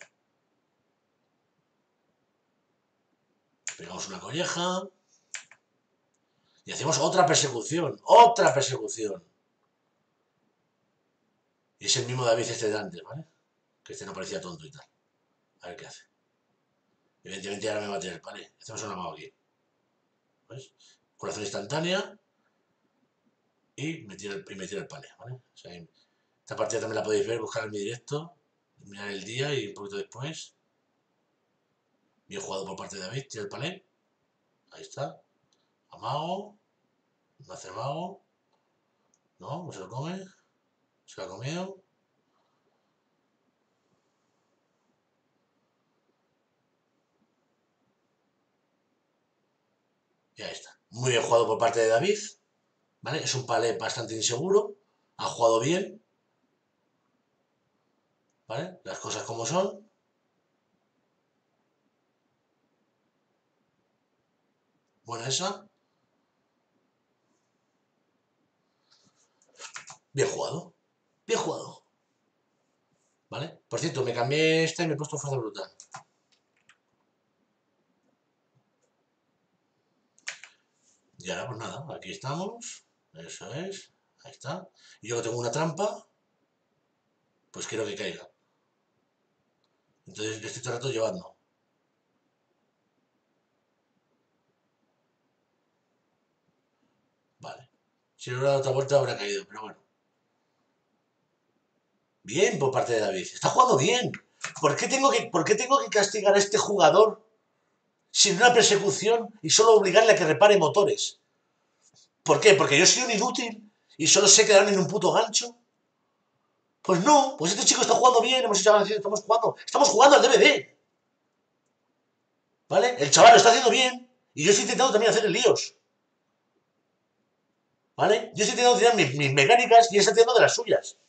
Pegamos una colleja. Y hacemos otra persecución. Otra persecución. Y es el mismo David este de antes, ¿vale? Que este no parecía tonto y tal. A ver qué hace. Evidentemente ahora me va a tirar, ¿vale? Hacemos una mago aquí. ¿Ves? Curación instantánea y me tira el, y me tira el palé, ¿vale? O sea, esta partida también la podéis ver, buscar en mi directo, mirar el día y un poquito después. Bien jugado por parte de David, tira el palé. Ahí está. Amago. No hace mago. No, no se lo come. Se lo ha comido. Y ahí está. Muy bien jugado por parte de David. ¿Vale? Es un palé bastante inseguro. Ha jugado bien. ¿Vale? Las cosas como son. Buena esa. Bien jugado. Bien jugado. ¿Vale? Por cierto, me cambié esta y me he puesto fuerza brutal. Y ahora, pues nada, aquí estamos. Eso es. Ahí está. Y yo que tengo una trampa, pues quiero que caiga. Entonces le estoy todo el rato llevando. Vale. Si no hubiera dado otra vuelta habrá caído, pero bueno. Bien por parte de David. Está jugando bien. ¿Por qué tengo que, por qué tengo que castigar a este jugador sin una persecución y solo obligarle a que repare motores? ¿Por qué? ¿Porque yo soy un inútil y solo sé quedarme en un puto gancho? Pues no, pues este chico está jugando bien, hemos hecho, estamos jugando, estamos jugando al D V D, ¿vale? El chaval lo está haciendo bien y yo estoy intentando también hacer líos, ¿vale? Yo estoy intentando tirar mis, mis mecánicas y él está tirando de las suyas.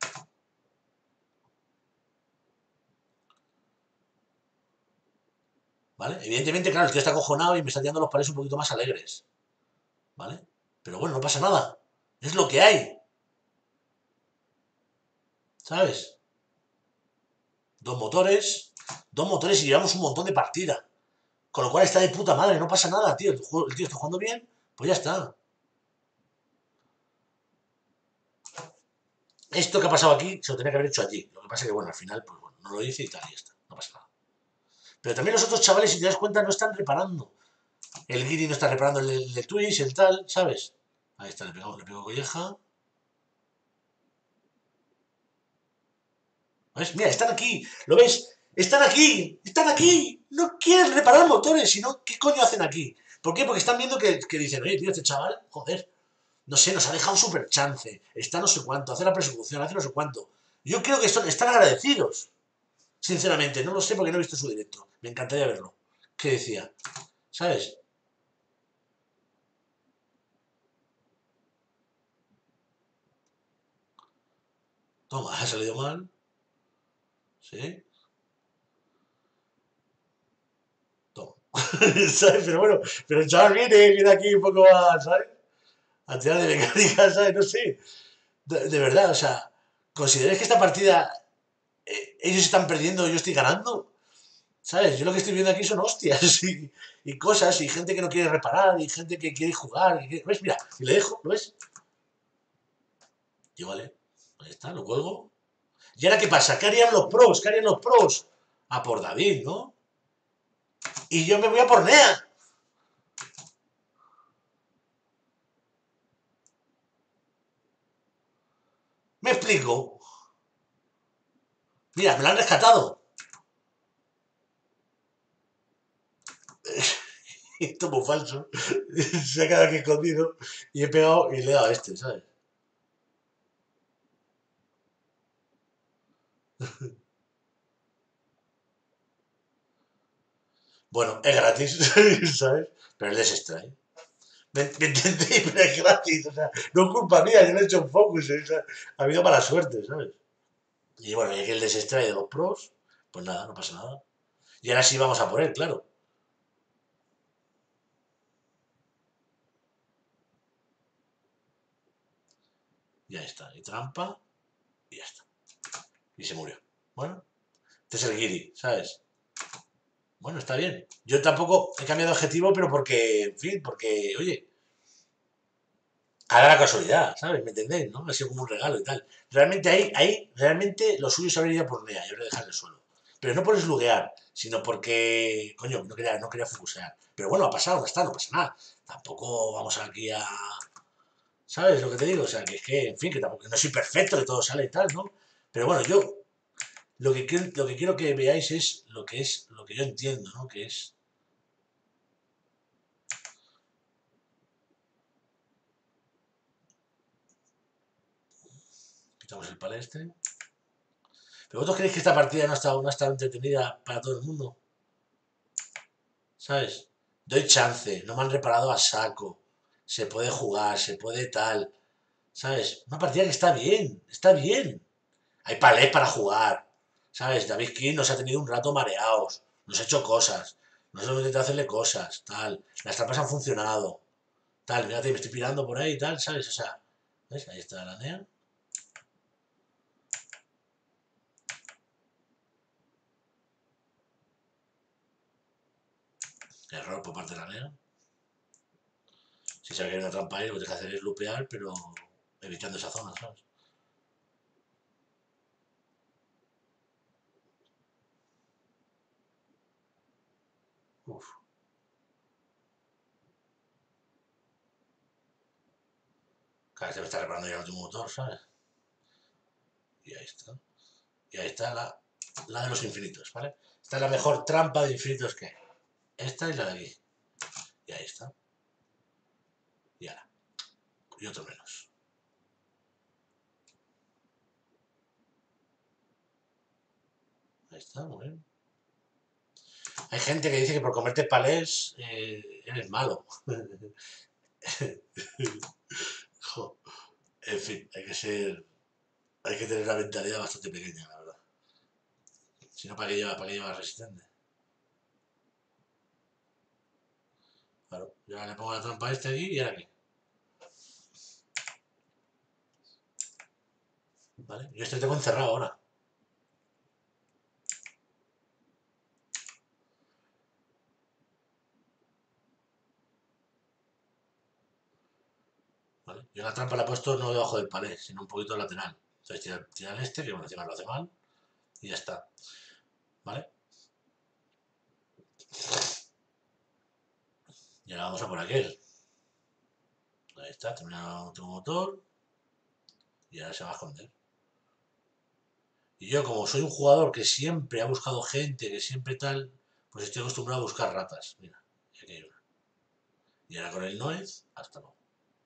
¿Vale? Evidentemente, claro, el tío está acojonado y me está tirando los palés un poquito más alegres, ¿vale? Pero bueno, no pasa nada, es lo que hay, ¿sabes? Dos motores, dos motores y llevamos un montón de partida. Con lo cual está de puta madre, no pasa nada, tío. El tío está jugando bien, pues ya está. Esto que ha pasado aquí se lo tenía que haber hecho allí. Lo que pasa es que, bueno, al final, pues bueno, no lo hice y tal, y ya está. No pasa nada. Pero también los otros chavales, si te das cuenta, no están reparando. El Guiri no está reparando el, el de Twitch, el tal, ¿sabes? Ahí está, le pego, le pego colleja. ¿Ves? Mira, están aquí, ¿lo ves? Están aquí, están aquí. No quieren reparar motores, sino, ¿qué coño hacen aquí? ¿Por qué? Porque están viendo que, que dicen, oye, tío, este chaval, joder, no sé, nos ha dejado un super chance, está no sé cuánto, hace la persecución, hace no sé cuánto. Yo creo que son, están agradecidos, sinceramente, no lo sé porque no he visto su directo, me encantaría verlo. ¿Qué decía? ¿Sabes? Toma, ha salido mal, ¿sí? Toma. ¿Sabes? Pero bueno, pero el chaval viene, viene aquí un poco a, ¿sabes? A tirar de mecánica, ¿sabes? No sé. De, de verdad, o sea, ¿consideráis que esta partida eh, ellos están perdiendo y yo estoy ganando? ¿Sabes? Yo lo que estoy viendo aquí son hostias y, y cosas y gente que no quiere reparar y gente que quiere jugar. Y que- ¿Ves? Mira, y le dejo, ¿lo ves? Y vale, ahí está, lo cuelgo. ¿Y ahora qué pasa? ¿Qué harían los pros? ¿Qué harían los pros? A por David, ¿no? Y yo me voy a por Nea. ¿Me explico? Mira, me lo han rescatado. Esto es muy falso. Se ha quedado aquí escondido y he pegado y le he dado a este, ¿sabes? Bueno, es gratis, ¿sabes? Pero el desextrae. ¿Me, me entendéis? Pero es gratis, o sea, no es culpa mía, yo no he hecho un focus, o sea, ha habido mala suerte, ¿sabes? Y bueno, y que el desextrae de los pros, pues nada, no pasa nada. Y ahora sí vamos a por él, claro. Ya está, y trampa, y ya está. Y se murió. Bueno, este es el guiri, ¿sabes? Bueno, está bien. Yo tampoco he cambiado de objetivo, pero porque, en fin, porque, oye, ahora la casualidad, ¿sabes? ¿Me entendéis? ¿No? Ha sido como un regalo y tal. Realmente ahí, ahí, realmente lo suyo es haber ido por Nea y habría dejar el suelo. Pero no por esluguear, sino porque, coño, no quería, no quería focusear. Pero bueno, ha pasado, no está, no pasa nada. tampoco vamos aquí a... ¿Sabes lo que te digo? O sea, que es que, en fin, que tampoco, no soy perfecto, que todo sale y tal, ¿no? Pero bueno, yo lo que, quiero, lo que quiero que veáis es lo que es, lo que yo entiendo, ¿no? Que es... Quitamos el palestre. ¿Pero vosotros creéis que esta partida no ha estado, no ha estado entretenida para todo el mundo? ¿Sabes? Doy chance, no me han reparado a saco. Se puede jugar, se puede tal. ¿Sabes? Una partida que está bien, está bien. Hay palés para jugar. ¿Sabes? David King nos ha tenido un rato mareados. Nos ha hecho cosas. Nos hemos intentado hacerle cosas, tal. Las trampas han funcionado. Tal, mírate, me estoy pirando por ahí, tal, ¿sabes? O sea, ¿ves? Ahí está la Nea. Error por parte de la Nea. Si sabe que hay una trampa ahí, lo que tienes que hacer es lupear, pero evitando esa zona, ¿sabes? Uf. Cada vez me está reparando ya el último motor, ¿sabes? Y ahí está. Y ahí está la, la de los infinitos, ¿vale? Esta es la mejor trampa de infinitos que hay. Esta y la de aquí. Y ahí está. Y ahora. Y otro menos. Ahí está, muy bien. Hay gente que dice que por comerte palés eh, eres malo. En fin, hay que ser. Hay que tener la mentalidad bastante pequeña, la verdad. Si no, ¿para qué lleva, para qué lleva resistente? Claro, yo ahora le pongo la trampa a este aquí y ahora aquí. ¿Vale? Yo este tengo encerrado ahora. ¿Vale? Yo la trampa la he puesto no debajo del palé, sino un poquito lateral. Entonces tira, tira el este, que bueno, encima lo hace mal, y ya está. ¿Vale? Y ahora vamos a por aquel. Ahí está, terminado otro motor. Y ahora se va a esconder. Y yo, como soy un jugador que siempre ha buscado gente, que siempre tal, pues estoy acostumbrado a buscar ratas. Mira, aquí hay una. Y ahora con el Noez, hasta luego.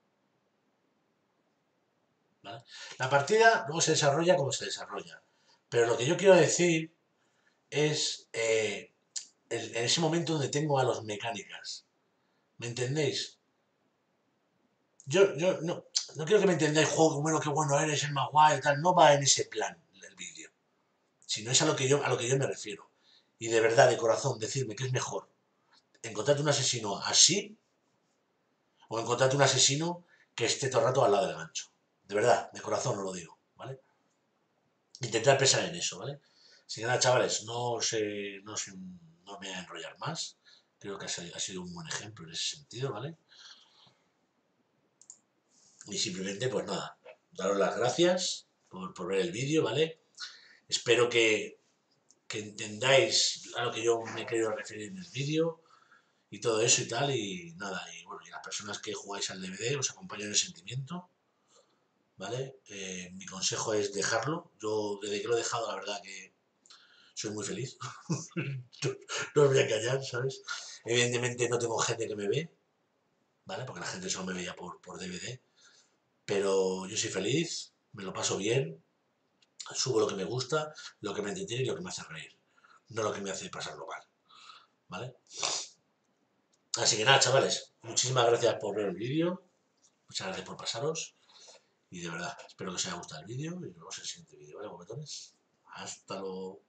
¿Vale? La partida luego se desarrolla como se desarrolla. Pero lo que yo quiero decir es eh, en ese momento donde tengo a los mecánicas. ¿Me entendéis? Yo, yo no, no quiero que me entendáis, juego, bueno, qué bueno eres, el más guay, tal. No va en ese plan el vídeo. Sino es a lo que yo, a lo que yo me refiero. Y de verdad, de corazón, decirme que es mejor encontrarte un asesino así o encontrarte un asesino que esté todo el rato al lado del gancho. De verdad, de corazón os lo digo, ¿vale? Intentar pensar en eso, ¿vale? Así que nada, chavales, no se, no se, no me voy a enrollar más. Creo que ha sido un buen ejemplo en ese sentido, ¿vale? Y simplemente, pues nada, daros las gracias por, por ver el vídeo, ¿vale? Espero que, que entendáis a lo que yo me he querido referir en el vídeo y todo eso y tal, y nada, y bueno, y las personas que jugáis al D V D os acompaño en el sentimiento, ¿vale? Eh, mi consejo es dejarlo. Yo, desde que lo he dejado, la verdad que soy muy feliz. no, no os voy a engañar, ¿sabes? Evidentemente no tengo gente que me ve, ¿vale? Porque la gente solo me veía por, por D V D, pero yo soy feliz, me lo paso bien, subo lo que me gusta, lo que me entretiene y lo que me hace reír, no lo que me hace pasarlo mal, ¿vale? Así que nada, chavales, muchísimas gracias por ver el vídeo, muchas gracias por pasaros y de verdad, espero que os haya gustado el vídeo y nos vemos en el siguiente vídeo, ¿vale, guapetones? Hasta luego.